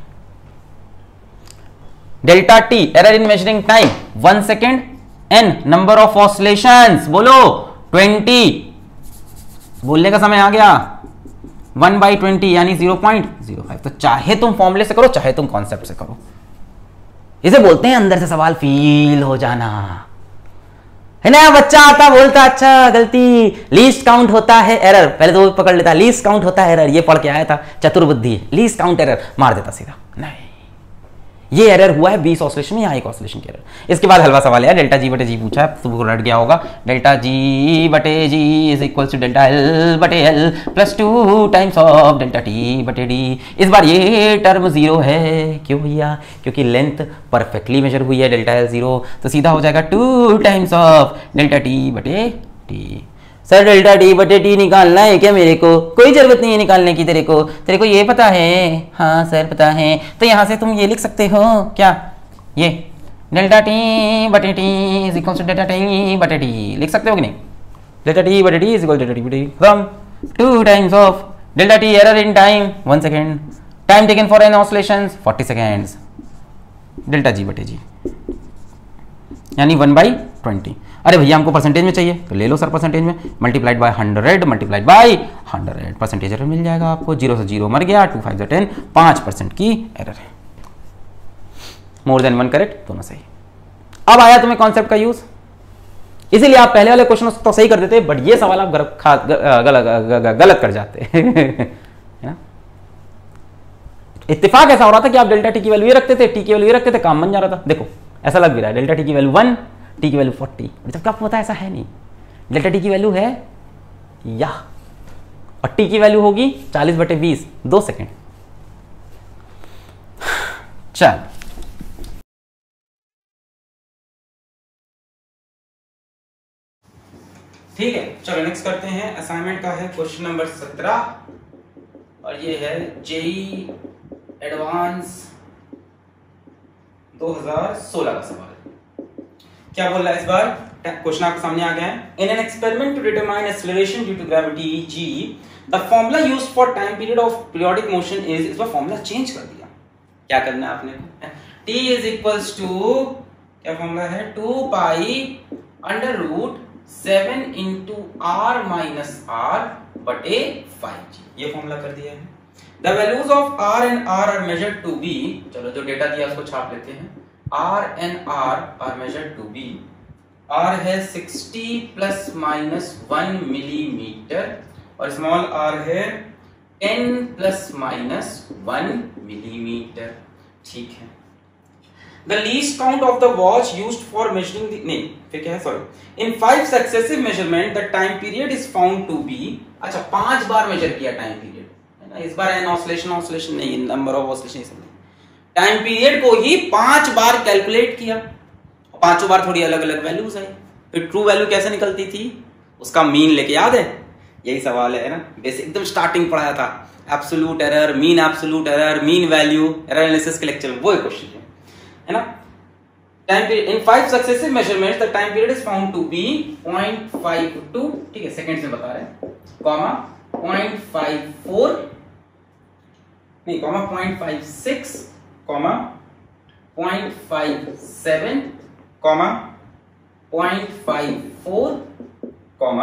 Delta T error in measuring time 1 second, n number of oscillations बोलो 20, बोलने का समय आ गया, 1/20 यानी 0.05। तो चाहे तुम फॉर्मूले से करो चाहे तुम कॉन्सेप्ट से करो, इसे बोलते हैं अंदर से सवाल फील हो जाना, है ना। बच्चा आता बोलता अच्छा गलती, लीस्ट काउंट होता है एरर, पहले तो वो पकड़ लेता लीस्ट काउंट होता है एरर, ये पढ़ के आया था, चतुर्बुद्धि, लीस्ट काउंट एरर मार देता सीधा, नहीं ये एरर हुआ है 20 ऑसिलेशन में, यहाँ 1 ऑसिलेशन की एरर। इसके बाद हलवा सवाल है, डेल्टा जी बटे जी पूछा है, तो रट गया होगा, डेल्टा जी बटे जी is equal to delta L बटे L plus 2 times of delta T बटे डी। इस बार ये टर्म 0 है, क्यों भैया, क्योंकि लेंथ परफेक्टली मेजर हुई है, डेल्टा एल 0, तो सीधा हो जाएगा 2 टाइम्स ऑफ डेल्टा टी बटे टी। सर डेल्टा टी बटे टी निकालना है क्या मेरे को, कोई जरूरत नहीं है निकालने की, तेरे को ये पता है, हाँ सर पता है, तो यहां से तुम ये लिख सकते हो क्या, ये डेल्टा टी बटे t is equal to delta T बटे टी लिख सकते हो कि नहीं, डेल्टा टी बटे t is equal to delta T बटे t from 2 times of delta T error in time 1 second, time taken for n oscillations 40 seconds, delta जी बटे G यानी 1/20। अरे भैया हमको परसेंटेज में चाहिए, तो ले लो सर परसेंटेज में, multiplied by 100 multiplied by 100, percentage error मिल जाएगा आपको, 0 से 0 मर गया, 2 5 10, 5% की एरर है, मोर देन 1 करेक्ट, दोनों सही। अब आया तुम्हें कॉन्सेप्ट का यूज, इसीलिए आप पहले वाले क्वेश्चन तो सही कर देते, बट ये सवाल आप गलत कर जाते है ना। इत्तेफाक ऐसा हो रहा था कि आप डेल्टा टी की वैल्यू ये रखते थे, टी की वैल्यू ये रखते थे, काम बन जा रहा था। देखो ऐसा लग भी रहा है डेल्टा टी की वैल्यू 1, टी की वैल्यू 40, जबकि आपको पता है ऐसा है नहीं। डेल्टा टी की वैल्यू है या, और टी की वैल्यू होगी 40/20, 2 सेकेंड। चल ठीक है, चलो नेक्स्ट करते हैं। असाइनमेंट का है क्वेश्चन नंबर 17 और ये है जेई एडवांस 2016 का सवाल। क्या बोल रहा है इस बार? क्वेश्चन आपके सामने आ गया है। In an experiment to determine acceleration due to gravity G, the formula used for time period of periodic motion is, इस बार फॉर्मूला चेंज कर दिया। क्या करना है आपने को? t इज इक्वल्स टू, क्या फॉर्मूला है? 2 pi under root 7 into R minus r बटे 5g, ये फॉर्मूला कर दिया है। The values of r and r are measured to be, चलो जो डेटा दिया उसको छाप लेते हैं। r and r are measured to be, r है 60 प्लस माइनस 1 मिलीमीटर और स्मॉल r है 10 प्लस माइनस 1 मिलीमीटर। ठीक है। The least count of the watch used for measuring the, नहीं फिर क्या है, sorry, in 5 successive measurement the time period is found to be, अच्छा 5 बार मेजर किया टाइम पीरियड है ना, इस बार एन ऑसिलेशन नहीं, नंबर ऑफ ऑसिलेशन सब नहीं, टाइम पीरियड को ही 5 बार कैलकुलेट किया, पांचों बार थोड़ी अलग अलग वैल्यूज आई। फिर ट्रू वैल्यू कैसे निकलती थी? उसका मीन लेके, याद है? यही सवाल है ना, बेसिक एकदम स्टार्टिंग पढ़ाया था, absolute error, mean absolute error, mean value, error analysis के लेक्चर में वो क्वेश्चन है ना। Time period in 5 successive measurements the time period is found to be 0.52, ठीक है, सेकंड्स में बता रहे हैं, कॉमा 0.54 नहीं, कॉमा 0.56, कॉमा 0.57, कॉमा 0.54, कॉमा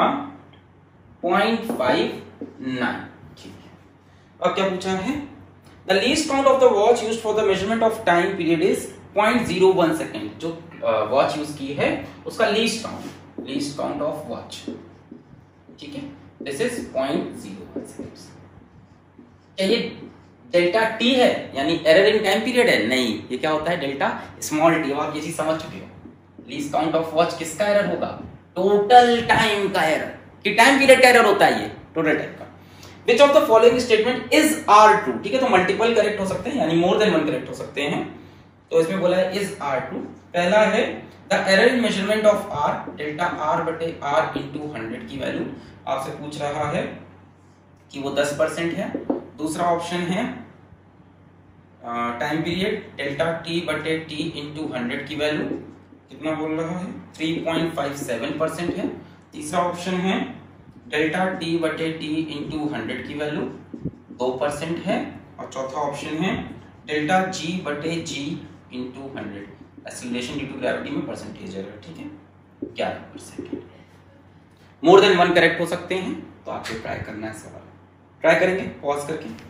0.59। ठीक है, अब क्या पूछा है? The least count of the watch used for the measurement of time period is 0.01 second. जो वॉच यूज की है उसका लीस्ट काउंट ऑफ वॉच, ठीक है, दिस इज 0.01 सेकेंड्स। क्या ये डेल्टा टी है यानी एरर इन टाइम पीरियड है? नहीं, ये क्या होता है? Delta small t. आप ये चीज समझ चुके हो। लीस्ट काउंट ऑफ वॉच किसका एरर होगा? टोटल टाइम का एरर, कि टाइम पीरियड का एरर होता है ये टोटल टाइम का। Which of the following statement is R true? ठीक है, तो मल्टीपल करेक्ट हो सकते हैं, यानी मोर देन वन करेक्ट हो सकते हैं। तो इसमें बोला है is R true। पहला है the error in measurement of R, delta R बटे R into 100 की वैल्यू आपसे पूछ रहा है कि वो 10% है। दूसरा ऑप्शन है टाइम पीरियड डेल्टा T बटे T into 100 की वैल्यू कितना बोल रहा है? 3.57% है। तीसरा ऑप्शन है डेल्टा टी बटे टी इंटू 100 की वैल्यू 2% है। और चौथा ऑप्शन है डेल्टा जी बटे G into 100, acceleration due to gravity में परसेंटेज एरर, ठीक है, 11%। मोर देन वन करेक्ट हो सकते हैं, तो आपको ट्राई करना है सवाल। ट्राई करेंगे, पॉज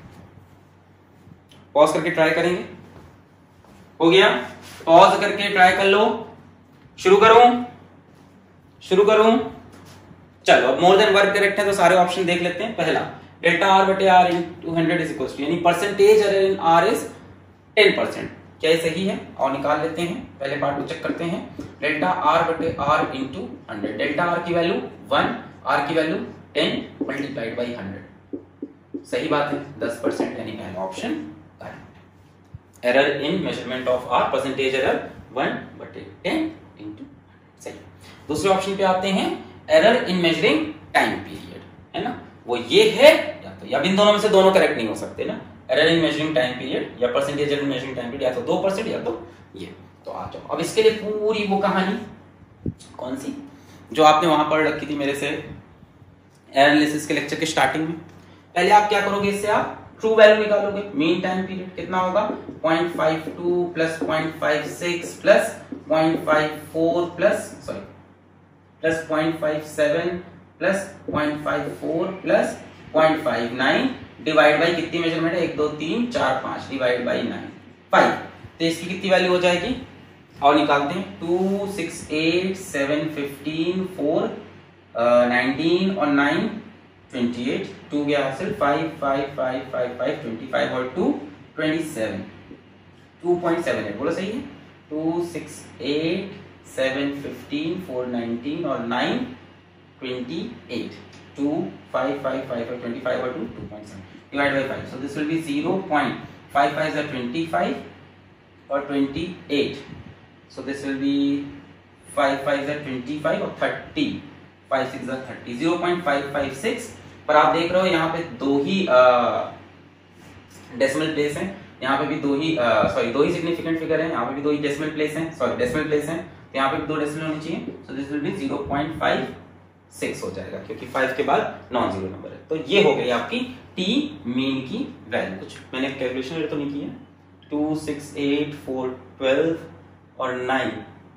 करके ट्राई करेंगे। हो गया? पॉज करके ट्राई कर लो। शुरू करूं? चलो, अब मोर देन वन करेक्ट है तो सारे ऑप्शन देख लेते हैं। पहला डेल्टा आर बटे R into 100 is equal to, यानी percentage error in R is 10%। क्या ये सही है? और निकाल लेते हैं, पहले पार्ट को चेक करते हैं। डेल्टा आर बटे आर इंटू 100, डेल्टा आर की वैल्यू 1, आर की वैल्यू 10 मल्टीप्लाइड बाई 100, सही बात है, 10%, यानी पहला option correct. Error in measurement of R, percentage error 1 बटे 10 इंटू, सही। दूसरे ऑप्शन पे आते हैं, error in measuring time period, है ना, वो ये है या इन दोनों में से दोनों करेक्ट नहीं हो सकते ना। Error in measuring time period या percentage error in measuring time period, या तो 2% या तो ये। तो आ जाओ, अब इसके लिए पूरी वो कहानी कौन सी जो आपने वहां पढ़ रखी थी मेरे से एनालिसिस के लेक्चर के स्टार्टिंग में। पहले आप क्या करोगे, इससे आप ट्रू वैल्यू निकालोगे। मीन टाइम पीरियड कितना होगा? 0.52 plus 0.56 plus 0.54 plus 0.57 plus 0.54 plus 0.59 divide by कितनी मेजरमेंट है? 1 2 3 4 5 डिवाइड बाई 9 5। तो इसकी कितनी वैल्यू हो जाएगी? और निकालते हैं 2 6 8 7 15 4 19 और 9 28, 2 गया हासिल 5 5 5 5 5 25 और 2 27, 2.78 बोलो सही है। 2 6 8 7 15 4 19 और 9 28, 2 5 5 5 5 25 और 2 2.7 divide by 5, so this will be 0.55 is 25 और 28, so this will be 5 5 is 25 और 30, 5 6 is 30, 0.556। पर आप देख रहे हो यहाँ पे दो ही डेसिमल प्लेस हैं, यहाँ पे भी दो ही दो ही सिग्निफिकेंट फिगर हैं, यहाँ पे भी दो ही डेसिमल प्लेस हैं, डेसिमल प्लेस हैं, तो यहाँ पे भी दो डेसिमल होनी चाहिए, सो दिस विल बी 0.56 हो जाएगा क्योंकि 5 के बाद नॉन जीरो नंबर है। तो ये हो गई आपकी टी मीन की वैल्यू। कुछ मैंने कैलकुलेशन तो नहीं की है। 2 6 8 4 12 और 9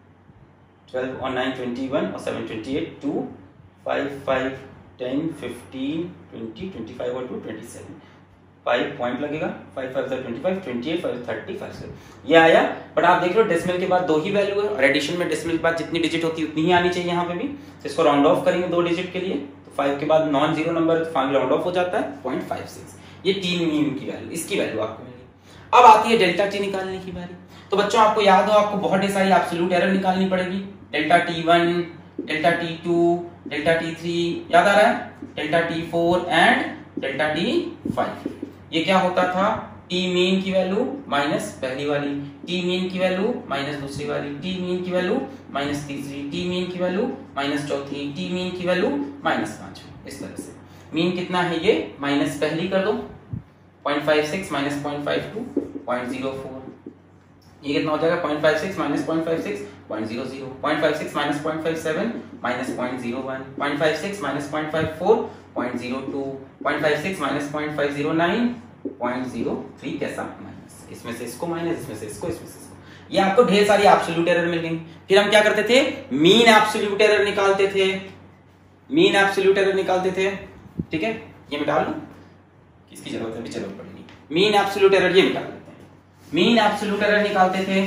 12 और 9 21 और 7 28, 2 5 5 10 15 20 25 और 2 27, 5 पॉइंट लगेगा, 5 5 25 28 5 30 5 ये आया। बट आप देख रहे हो डेसिमल के बाद दो ही वैल्यू है और एडिशन में डेसिमल के बाद जितनी डिजिट होती है उतनी ही आनी चाहिए यहाँ पे भी। तो इसको राउंड ऑफ करेंगे दो डिजिट के लिए, तो 5 के बाद नॉन जीरो नंबर तो फाइनली राउंड ऑफ हो जाता है 0.56। ये टी मीन की वैल्यू, इसकी वैल्यू आपको मिलेगी। अब आती है डेल्टा टी निकालने की बारी। तो बच्चों आपको याद हो, आपको बहुत सारी एब्सोल्यूट एरर निकालनी पड़ेगी। Delta T1, delta T2, delta T3, याद आ रहा है, delta T4 and delta T5। ये क्या होता था, टी मीन की वैल्यू माइनस पहली वाली, टी मीन की वैल्यू माइनस दूसरी वाली, टी मीन की वैल्यू माइनस तीसरी, टी मीन की वैल्यू माइनस चौथी, टी मीन की वैल्यू माइनस पांचवी। इस तरह से मीन कितना है, ये माइनस पहली कर दो 0.56 माइनस 0.52 0.04, ये कितना हो जाएगा 0.56 minus 0.56 0.00, 0.56 minus 0.57 minus 0.01, 0.56 minus 0.54 0.02, 0.56 minus 0.509 0.03। कैसा माइनस, इसमें से इसको माइनस, इसमें से इसको, इसमें से इसको। ये आपको ढेर सारी एब्सोल्यूट एरर मिल गई। फिर हम क्या करते थे, मीन एब्सोल्यूट एरर निकालते थे, मीन एब्सोल्यूट एरर निकालते थे। ठीक है, ये मिटा लो, किसकी जरूरत है, भी जरूरत पड़ेगी। मीन एब्सोल्यूट एरर ये निकाल लेते हैं। मीन एब्सोल्यूट एरर निकालते थे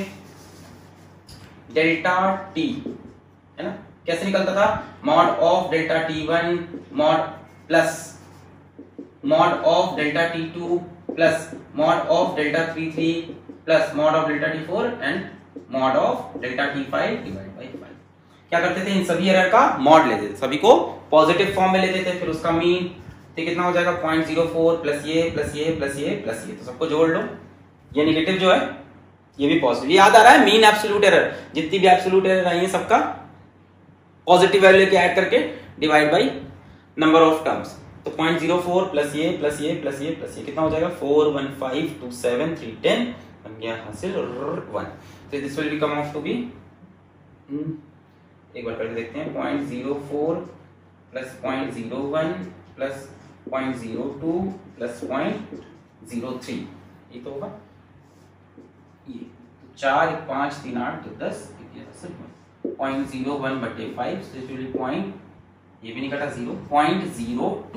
डेल्टा टी, है ना, कैसे निकलता था, mod of delta T1 mod plus mod of delta T2 plus mod of delta T3 plus mod of delta T4 and mod of delta T5 divide by 5। क्या करते थे, इन सभी एरर का मॉड लेते थे, सभी को पॉजिटिव फॉर्म में लेते थे, फिर उसका मीन तो कितना हो जाएगा 0.04 प्लस ये प्लस ये प्लस ये प्लस ये, तो सबको जोड़ लो। ये नेगेटिव जो है ये भी पॉजिटिव, याद आ रहा है, मीन एब्सोल्यूट एरर, जितनी भी एब्सोल्यूट एरर आई है सबका पॉजिटिव वैल्यू के ऐड करके divide by number of terms. तो 0.04 प्लस ये प्लस ये प्लस ये प्लस ये कितना हो जाएगा 4 1 5 2 7 3 10 बन गया हासिल 1। तो this will come of to be, एक बार करके देखते हैं, 0.04 प्लस 0.01 प्लस 0.02 प्लस 0.03, ये तो होगा ये 4 5 3 8 2 10 0.01 बटे 5, पॉइंट ये भी नहीं कटा 0.02।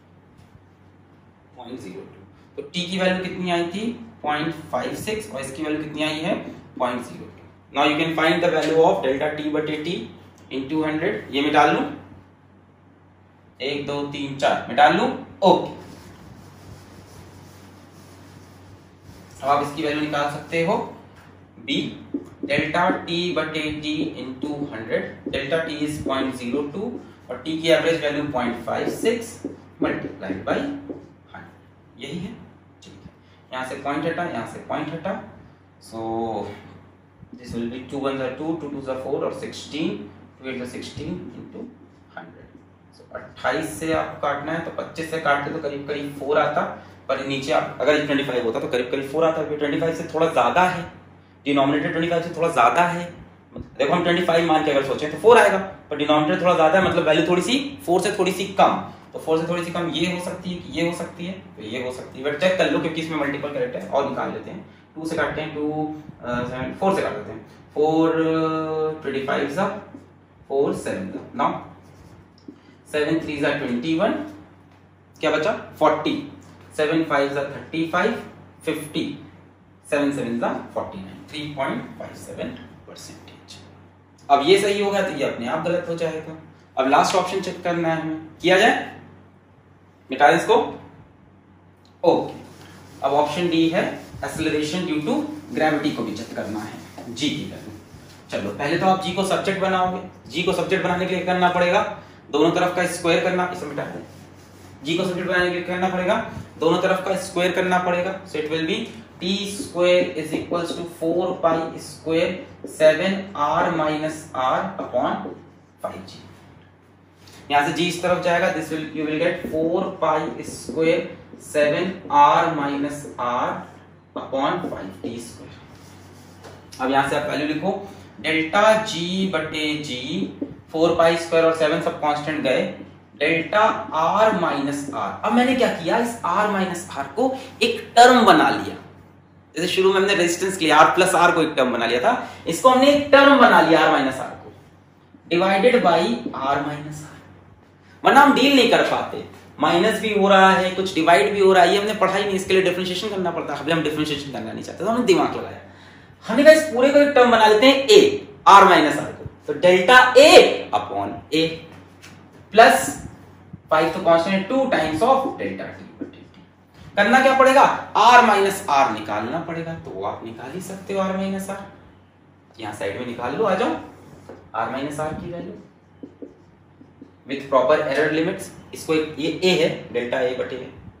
तो t की वैल्यू कितनी आई थी 0.56 और इसकी वैल्यू कितनी आई है 0.02। Now you can find the value of delta t बटे t इनटू 100। ये मिटा लूं, 1 2 3 4 मिटा लूं, ओके। अब आप इसकी वैल्यू निकाल सकते हो b डेल्टा t बटे t into 100। Delta t is 0.02 और t की एवरेज वैल्यू 0.56 मल्टीप्लाइड बाय 100, यही है। ठीक है, यहाँ से पॉइंट हटा, यहाँ से पॉइंट हटा, सो दिस विल बी 2 1 2 2 2 4 और 16 2 8 16 इंटू 100। सो 28 से आपको काटना है तो 25 से काटते तो करीब करीब 4 आता, पर नीचे आप अगर 25 होता तो करीब करीब 4 आता। 25 से थोड़ा ज्यादा है, डिनोमिनेटर 25 से थोड़ा ज्यादा है। देखो हम 25 मान के अगर सोचें तो 4 आएगा, पर डिनोमिनेटर थोड़ा ज्यादा है, मतलब वैल्यू थोड़ी सी 4 से थोड़ी सी कम, तो 4 से थोड़ी सी कम ये हो सकती है, ये हो सकती है, तो ये हो सकती है। बट चेक कर लो क्योंकि इसमें मल्टीपल करेक्ट है, और निकाल लेते हैं। 2 से काटते हैं 2 7 4 से काट देते हैं, 4 25 4 7 नाउ 7 3 21, क्या बचा 40, 7 5 35 50, 7 7 49, 3.57%। परसेंटेज। अब ये सही होगा तो ये अपने आप गलत हो जाएगा। अब लास्ट ऑप्शन चेक करना है हमें, किया जाए, मिटा दें इसको। ओके, अब ऑप्शन डी है एक्सेलरेशन ड्यू टू ग्रेविटी को भी चेक करना है, जी की वैल्यू। चलो पहले तो आप जी को सब्जेक्ट बनाओगे। जी को सब्जेक्ट बनाने के लिए करना पड़ेगा दोनों तरफ का स्क्वायर करना, इसे मिटा दें। जी को सब्जेक्ट बनाने के लिए करना पड़ेगा दोनों तरफ का स्क्वायर करना पड़ेगा। So it will be T square is equals to 4 pi square 7r minus r upon 5g। यहां से जी इस तरफ जाएगा, this will you will get 4 pi square 7r minus r upon 5t square. अब यहां से आप वैल्यू लिखो, डेल्टा g बटे g, 4 पाई स्क्वायर और 7 सब कांस्टेंट गए, डेल्टा r माइनस r। अब मैंने क्या किया, इस r माइनस r को एक टर्म बना लिया। जैसे शुरू में हमने रेजिस्टेंस के लिए r प्लस r को एक टर्म बना लिया था, इसको हमने एक टर्म बना लिया r माइनस r को, divided by r minus r। वरना हम डील नहीं कर पाते, माइनस भी हो रहा है, कुछ डिवाइड भी हो रहा है, ये हमने पढ़ा ही नहीं, इसके लिए डिफरेंशिएशन करना पड़ता है। अभी हम डिफरेंशिएशन करना नहीं चाहते तो हमने दिमाग लगाया, हमने कहा इस पूरे को एक टर्म बना लेते हैं a, r माइनस r को, तो delta a upon a plus 5 तो कांस्टेंट है 2 टाइम्स ऑफ डेल्टा t बटे t। करना क्या पड़ेगा, r माइनस r निकालना पड़ेगा, तो आप निकाल ही सकते हो r माइनस r, यहां साइड में निकाल लो, आ जाओ r माइनस r की value with proper error limits. इसको ये a है, डेल्टा a बटे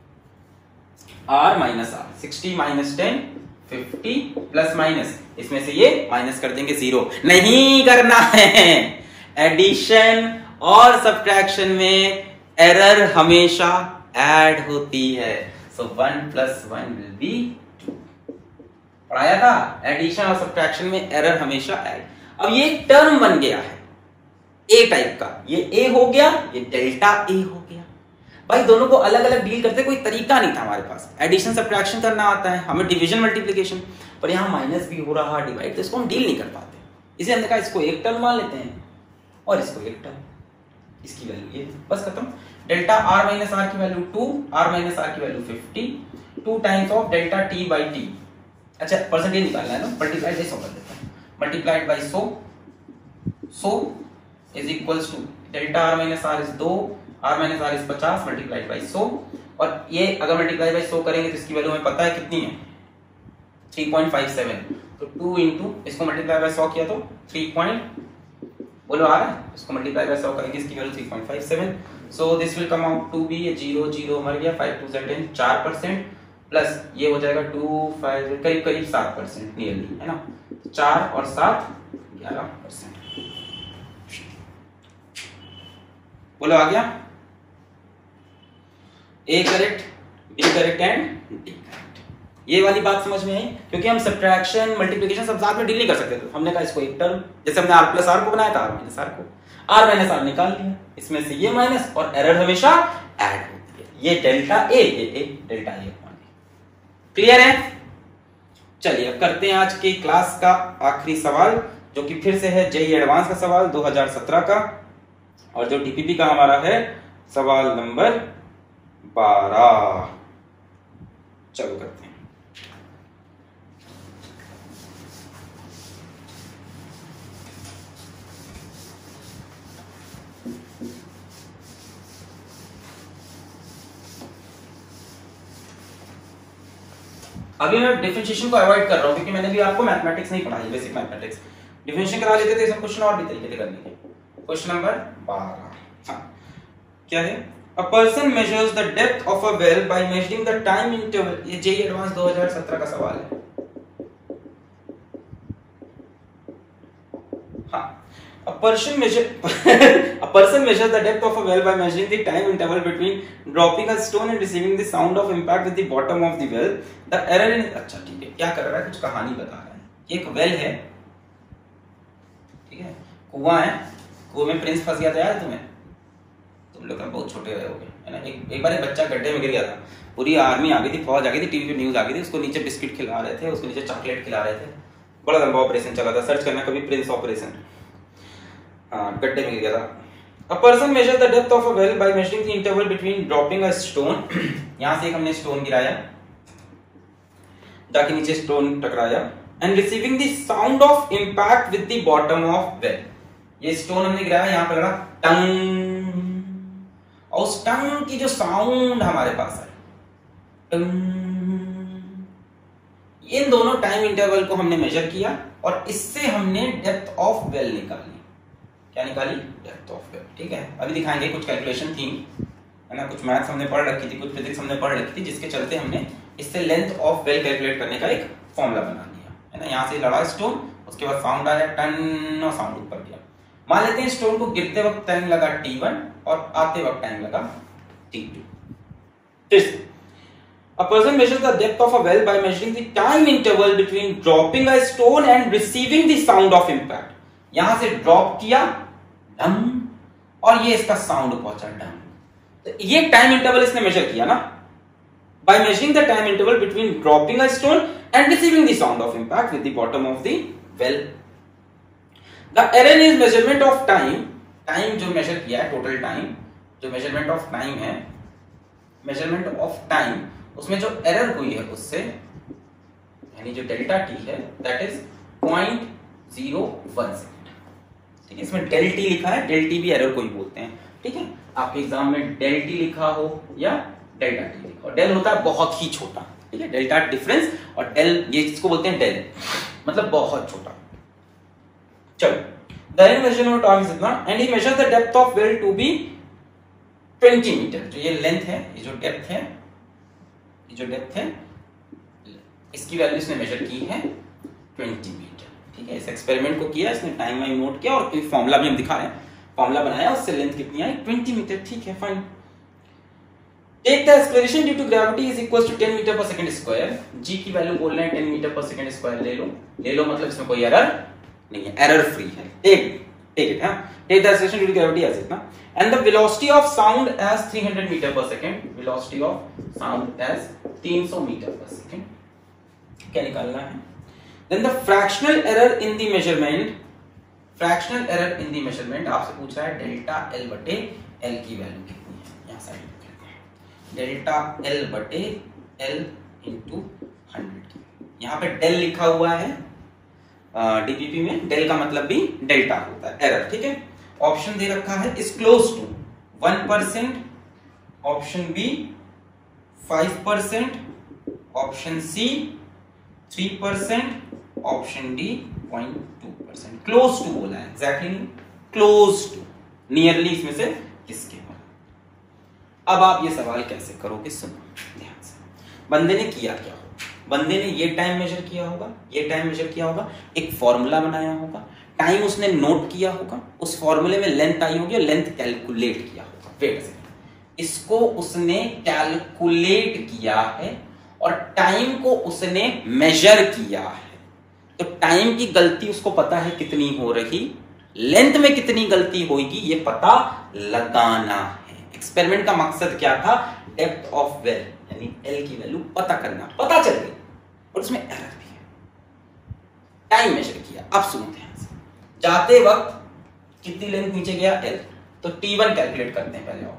r minus r, 60 minus 10 50 plus minus, इसमें से ये माइनस कर देंगे 0। नहीं करना है, एडिशन और सब्ट्रैक्शन में एरर हमेशा ऐड होती है। So 1 plus 1 will be 2। पढ़ाया था, एडिशन और सब्ट्रैक्शन में एरर हमेशा ऐड। अब ये टर्म बन गया है ए टाइप का, ये ए हो गया, ये डेल्टा ए हो गया। भाई दोनों को अलग अलग डील करते कोई तरीका नहीं था हमारे पास, एडिशन सब्ट्रैक्शन करना आता है हमें, डिवीजन मल्टीप्लिकेशन, पर यहां माइनस भी हो रहा है, डिवाइड, तो इसको हम डील नहीं कर पाते। इसे हमने कहा इसको एक टर्म मान लेते हैं और इसको एक टर्म, इसकी वैल्यू ये, बस खत्म। डेल्टा r माइनस r की वैल्यू 2, r माइनस r की value 50, 2 times of delta t by t। अच्छा परसेंटेज निकालना है ना, मल्टीप्लाइड बाई 100 कर देते हैं, multiplied by 100, 100 is equals to delta r minus r is 2, r minus r is 50 multiplied by 100, और ये अगर मल्टीप्लाई बाई 100 करेंगे तो इसकी वैल्यू हमें पता है कितनी है, 3.57। तो 2 इंटू इसको मल्टीप्लाई बाई 100 किया तो 3. बोलो आ रहा है, इसको मल्टीप्लाई बाय 100 करेंगे, इसकी value 3.57। So this will come out to be 0 0 मर गया, 5 2 10, 4% प्लस ये हो जाएगा 2 5 करीब करीब 7% नियरली, है ना, 4 और 7 11%। बोलो आ गया, A correct, B correct and D correct. ये वाली बात समझ में आई, क्योंकि हम सब्ट्रैक्शन मल्टीप्लिकेशन सब साथ में डील नहीं कर सकते थे, हमने कहा इसको एक टर्म, जैसे हमने r प्लस r को बनाया था, r माइनस r को, r माइनस r निकाल लिया, इसमें से ये माइनस और एरर हमेशा ऐड होती है, ये डेल्टा a, ये डेल्टा a। क्लियर है? चलिए अब करते हैं आज की क्लास का आखिरी सवाल, जो कि फिर से है जेईई एडवांस का सवाल 2017 का, और जो टीपीपी का हमारा है सवाल नंबर 12। चलो करते हैं। अभी मैं डिफरेंशिएशन को अवॉइड कर रहा हूं, क्योंकि मैंने भी आपको मैथमेटिक्स नहीं पढ़ाई, बेसिक मैथमेटिक्स। डिफरेंशिएशन करा लेते थे, सब क्वेश्चन और भी तरीके से करने के। क्वेश्चन नंबर 12 क्या है, a person measures the depth of a well by measuring the time interval. ये जेईई एडवांस 2017 का सवाल है। A person measures the depth of a well by measuring the time interval between dropping a stone and receiving the sound of impact with the bottom of the well. The error in, अच्छा ठीक है, क्या कर रहा है, कुछ कहानी बता रहा है। एक वेल है, ठीक है, कुआं है, कुएं में प्रिंस फंस गया था यार तुम्हें, तुम लोग बहुत छोटे रहे होगे, है ना। एक बार एक बच्चा गड्ढे में गिर गया था, पूरी आर्मी आ गई थी, फौज आ गई थी, टीवी पे न्यूज आ गई थी, उसको नीचे बिस्किट खिला रहे थे, उसको नीचे चॉकलेट खिला रहे थे, बड़ा लंबा ऑपरेशन चला था, सर्च करना कभी प्रिंस ऑपरेशन। गड्ढे में गिर गया था। A person measures the depth of a well by measuring the interval between dropping a stone। यहां से एक हमने स्टोन गिराया, जाके नीचे स्टोन टकराया, and receiving the sound of impact with the bottom of well. ये स्टोन हमने गिराया, यहां पे लगा टंग, और उस टंग की जो साउंड हमारे पास है टंग, इन दोनों टाइम इंटरवल को हमने मेजर किया और इससे हमने डेप्थ ऑफ वेल निकाली। क्या निकाली? Depth of well. ठीक है, अभी दिखाएंगे कुछ कैलकुलेशन थी, है ना, कुछ मैथ्स हमने पढ़ रखी थी, कुछ फिजिक्स हमने पढ़ रखी थी, जिसके चलते हमने इससे लेंथ ऑफ वेल कैलकुलेट करने का एक फॉर्मूला बना लिया, है ना। यहाँ से लड़ा स्टोन, उसके बाद साउंड आया टन और साउंड ऊपर गया। मान लेते हैं स्टोन को गिरते वक्त टाइम लगा t1 और आते वक्त टाइम लगा t2। फिर से A person measures the depth of a well by measuring the time interval between dropping a stone and receiving the sound of impact। यहां से ड्रॉप किया डम और ये इसका साउंड पहुंचा डम, तो ये टाइम इंटरवल इसने मेजर किया ना, by measuring the time interval between dropping a stone and receiving the sound of impact with the bottom of the well। The error is measurement of time, time जो measure किया है, total time जो measurement of time है, measurement of time उसमें जो error हुई है उससे, यानी जो डेल्टा टी है दैट इज 0.01 सेकंड। ठीक है, इसमें डेल टी लिखा है, डेल टी भी एरर को ही बोलते हैं। ठीक है, आपके एग्जाम में डेल टी लिखा हो या डेल्टा टी लिखा हो, डेल होता है बहुत ही छोटा, ठीक है, डेल्टा डिफरेंस, और डेल ये इसको बोलते हैं डेल, मतलब बहुत छोटा। चलो, द मेजरमेंट ऑफ इतना and he measure the depth of well to be 20 meter. जो ये लेंथ है, ये जो डेप्थ है, ये जो डेप्थ है, इसकी वैल्यू इसने मेजर की है 20 मीटर। ठीक है, इस एक्सपेरिमेंट को किया, इसने टाइम वाइम नोट किया और फॉर्मूला भी हम दिखा रहे हैं, फॉर्मूला बनाया, उससे लेंथ कितनी आई 20 मीटर। ठीक है, fine. Take the acceleration due to gravity is equal to 10 meter per second square. G की वैल्यू बोल रहे हैं 10 मीटर पर सेकंड स्क्वायर ले लो, मतलब इसमें कोई एरर नहीं है, एरर फ्री है। टेक इट, हां, take the acceleration due to gravity as इतना, and the velocity of sound as 300 meter per second, velocity of sound as 300 meter per second। क्या निकालना है? then the fractional error in the measurement, fractional error in the measurement आपसे पूछ रहा है delta L बटे L की value कितनी है। यहाँ साइड में करते हैं, डेल्टा एल बटे एल इंटू 100। यहाँ पे डेल लिखा हुआ है, डीपीपी में डेल का मतलब भी डेल्टा होता है, एरर। ठीक है, ऑप्शन दे रखा है is close to 1%, option B 5%, option C 3%, option D 0.2%। Close to बोला है, एग्जैक्टली नहीं, क्लोज टू, नियरली इसमें से किसके होगा। अब आप ये सवाल कैसे करोगे, सुनो ध्यान से। बंदे ने किया क्या होगा, बंदे ने ये टाइम मेजर किया होगा, ये टाइम मेजर किया होगा, एक फॉर्मूला बनाया होगा, टाइम उसने नोट किया होगा, उस फॉर्मूले में लेंथ आई होगी और लेंथ कैलकुलेट किया होगा। वेट से, इसको उसने कैलकुलेट किया है और टाइम को उसने मेजर किया है, तो टाइम की गलती उसको पता है कितनी हो रही, लेंथ में कितनी गलती होगी ये पता लगाना है। एक्सपेरिमेंट का मकसद क्या था, डेप्थ ऑफ वेल यानी एल की वैल्यू पता करना, पता चल गई और उसमें एरर भी है, टाइम मेजर किया। अब सुनो ध्यान से, जाते वक्त कितनी लेंथ नीचे गया एल, तो T1 कैलकुलेट करते हैं पहले।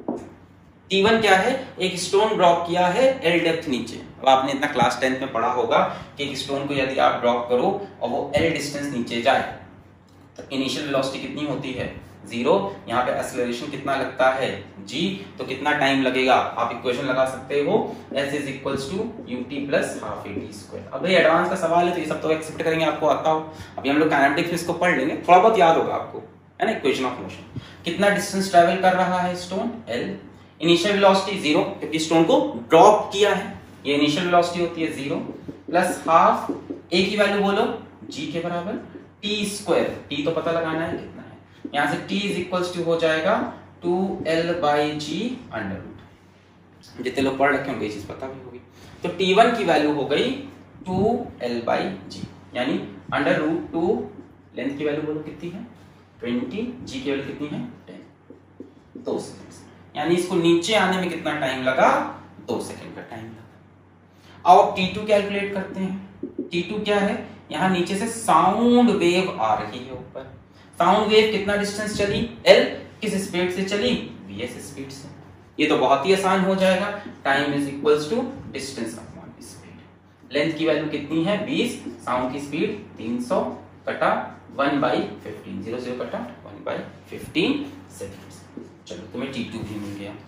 T1 क्या है, एक स्टोन ड्रॉप किया है एल डेप्थ नीचे। अब आपने इतना क्लास 10th में पढ़ा होगा कि एक स्टोन को यदि आप ड्रॉप करो और वो एल डिस्टेंस नीचे जाए तो इनिशियल वेलोसिटी कितनी होती है 0, यहाँ पे एक्सेलरेशन कितना लगता है g, तो कितना टाइम लगेगा आप इक्वेशन लगा सकते हो, s is equals to ut plus half at square. अब भाई एडवांस का सवाल है तो ये सब तो एक्सेप्ट करेंगे, आपको आता हो, अभी हम लोग काइनेटिक्स में इसको पढ़ लेंगे, थोड़ा बहुत याद होगा आपको, है ना। इक्वेशन ऑफ मोशन, कितना डिस्टेंस ट्रेवल कर रहा है स्टोन l, इनिशियल वेलोसिटी 0 क्योंकि स्टोन को ड्रॉप किया है, ये इनिशियल वेलोसिटी होती है 0 प्लस हाफ a की वैल्यू बोलो g के बराबर t स्क्वायर, t तो पता लगाना है कितना है, यहां से t इज इक्वल्स टू हो जाएगा 2l by ji under root. जितने लोग पढ़ रखे होंगे ये चीज पता भी होगी। तो t1 की वैल्यू हो गई 2l बाई जी, यानी अंडर रूट 2, लेंथ की वैल्यू बोलो कितनी है 20, जी की वैल्यू कितनी है 10, 2 सेकंड, यानी इसको नीचे आने में कितना टाइम लगा 2 सेकंड का टाइम लगा। अब t2 कैलकुलेट करते हैं। t2 क्या है, यहां नीचे से साउंड वेव आ रही है ऊपर, साउंड वेव कितना डिस्टेंस चली l, किस स्पीड से चली vs स्पीड से। ये तो बहुत ही आसान हो जाएगा, time is equals to distance upon speed. Length की वैल्यू कितनी है 20, साउंड की स्पीड 300 कटा 1/15, 0 कटा 1/15 सेकेंड्स। चलो तुम्हें T2 भी मिल गया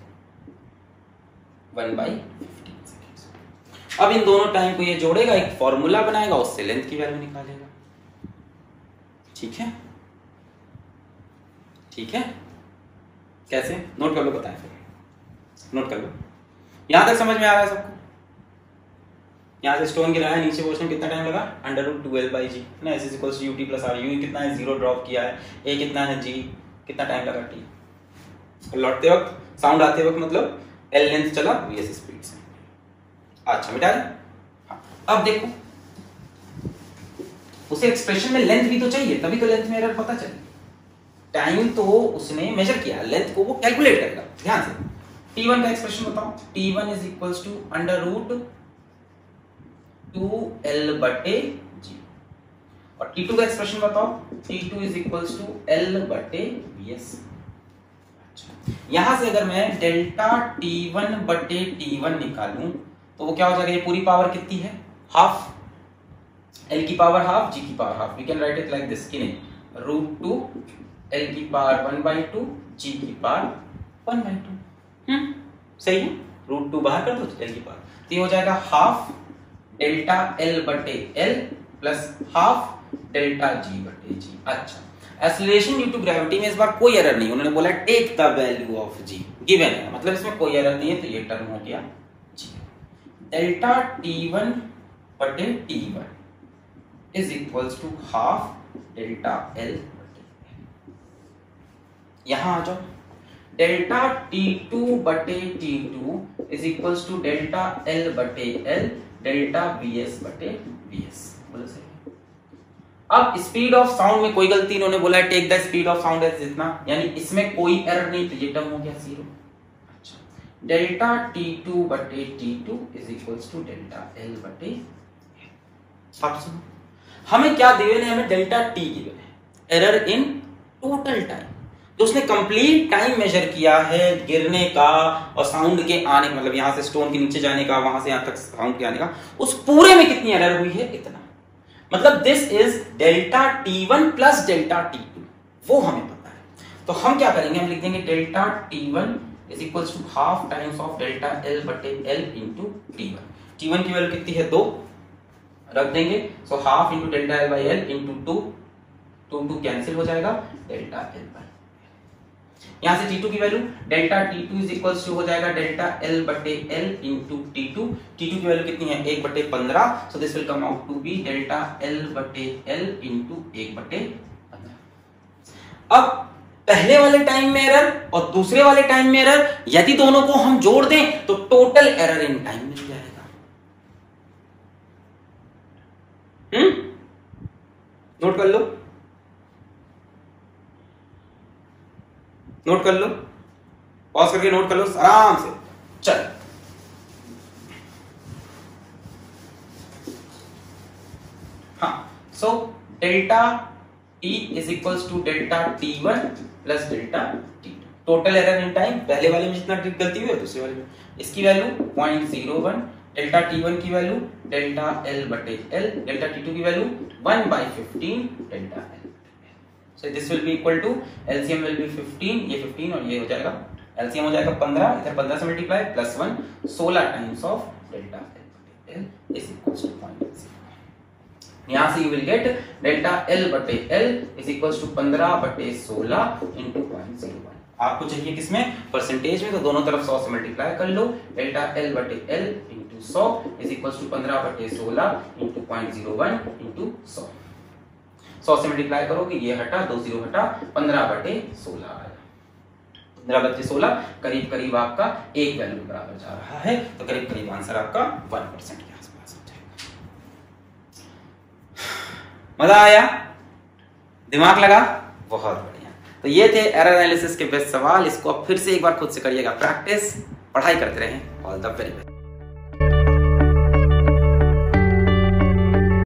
1/15 सेकेंड्स। अब इन दोनों टाइम को ये जोड़ेगा, एक फॉर्मूला बनाएगा, उससे लेंथ की वैल्यू निकालेगा। ठीक है, ठीक है, कैसे नोट कर लो, बताएं फिर, नोट कर लो। यहां तक समझ में आ रहा है सबको? यहां से स्टोन गिराया, नीचे पहुंचने में कितना टाइम लगा, √12/g ना, s = ut + r। u कितना है, 0 ड्रॉप किया है, a कितना है, g कितना टाइम लगा, t। लौटते वक्त, साउंड आते वक्त मतलब l लेंथ चला, vs स्पीड से। अच्छा मिटा दें। हाँ, अब देखो उसे एक्सप्रेशन में लेंथ भी तो चाहिए, तभी तो लेंथ में एरर पता चले। टाइम तो उसने मेजर किया, लेंथ को वो कैलकुलेट करेगा। ध्यान से t1 का एक्सप्रेशन बताओ, t1 = √2l/g। और t2 का एक्सप्रेशन बताओ, t2 = l/vs। यहां से अगर मैं डेल्टा t1/t1 निकालूं तो वो क्या हो जाएगा, ये पूरी पावर कितनी है, हाफ, l की पावर हाफ, g की power half. We can write it like this, कि नहीं, √2 l की पावर 1/2, g की पावर 1/2। सही है, √2 बाहर कर दो तो l की पावर, तो ये हो जाएगा half delta l/l plus half delta g/g। अच्छा, एक्सीलरेशन ड्यू टू ग्रेविटी में इस बार कोई एरर नहीं, उन्होंने बोला take the value of g, given है, मतलब इसमें कोई एरर नहीं है, तो ये टर्म हो गया g। Delta t1/t1 = half delta l। यहां आ जाओ, delta t2/t2 = delta l/l delta vs/vs। बोलो सही। अब स्पीड ऑफ साउंड में कोई गलती, इन्होंने बोला है take the speed of sound as इतना, यानी इसमें कोई एरर नहीं, तो ये टर्म हो गया 0। अच्छा, डेल्टा t2/t2 = डेल्टा l/l। अब सुनो, हमें क्या दिए हैं, हमें डेल्टा t गिवन है, एरर इन टोटल टाइम, तो उसने कंप्लीट टाइम मेजर किया है गिरने का और साउंड के आने का, मतलब यहां से स्टोन के नीचे जाने का, वहां से यहां तक साउंड के आने का, उस पूरे में कितनी एरर हुई है, इतना। मतलब this is delta t1 plus delta t2, वो हमें पता है। तो हम क्या करेंगे, हम लिख देंगे delta t1 = half times of delta l/l into t1। t1 की वैल्यू कितनी है, 2 रख देंगे, so half into delta l/l into 2 cancel हो जाएगा, डेल्टा l/l। यहां से t2 की वैल्यू, डेल्टा t2 हो जाएगा delta l/l into t2। t2 की वैल्यू कितनी है, 1/15, so this will come out to be delta l/l into 1/15। अब पहले वाले टाइम में एरर और दूसरे वाले टाइम में एरर, यदि दोनों को हम जोड़ दें तो टोटल एरर इन टाइम मिल जाएगा। नोट कर लो, नोट कर लो, पॉज करके नोट कर लो आराम से। चल, हाँ, so delta t = delta t1 plus delta t2। Total error in time, पहले वाले में जितना गलती हुई है दूसरे वाले में, इसकी वैल्यू 0.01, डेल्टा t1 की value delta l/l, delta t2 की value 1/15 delta l। So this will be equal to LCM will be 15, ये 15 और ये हो जाएगा LCM हो जाएगा 15, इधर 15 से multiply plus 1, 16 times of delta l/l is equals to 0.0। यहाँ से you will get delta l/l is equals to 15/16 into 0.01। आपको चाहिए किसमें, परसेंटेज में, तो दोनों तरफ 100 से मल्टीप्लाई कर लो, delta l/l into 100 is equals to 15/16 into 0.01 into 100। 100 से मल्टीप्लाई करोगे, ये हटा, 2 0 हटा, 15/16 आएगा। 15/16 करीब करीब आपका एक वैल्यू बराबर जा रहा है, तो करीब करीब आंसर आपका 1% के आसपास हो जाएगा। मजा आया, दिमाग लगा, बहुत बढ़िया। तो ये थे एरर एनालिसिस के बेस्ट सवाल। इसको अब फिर से एक बार खुद से करिएगा प्रैक्टिस, पढ़ाई करते रहें। All the very best.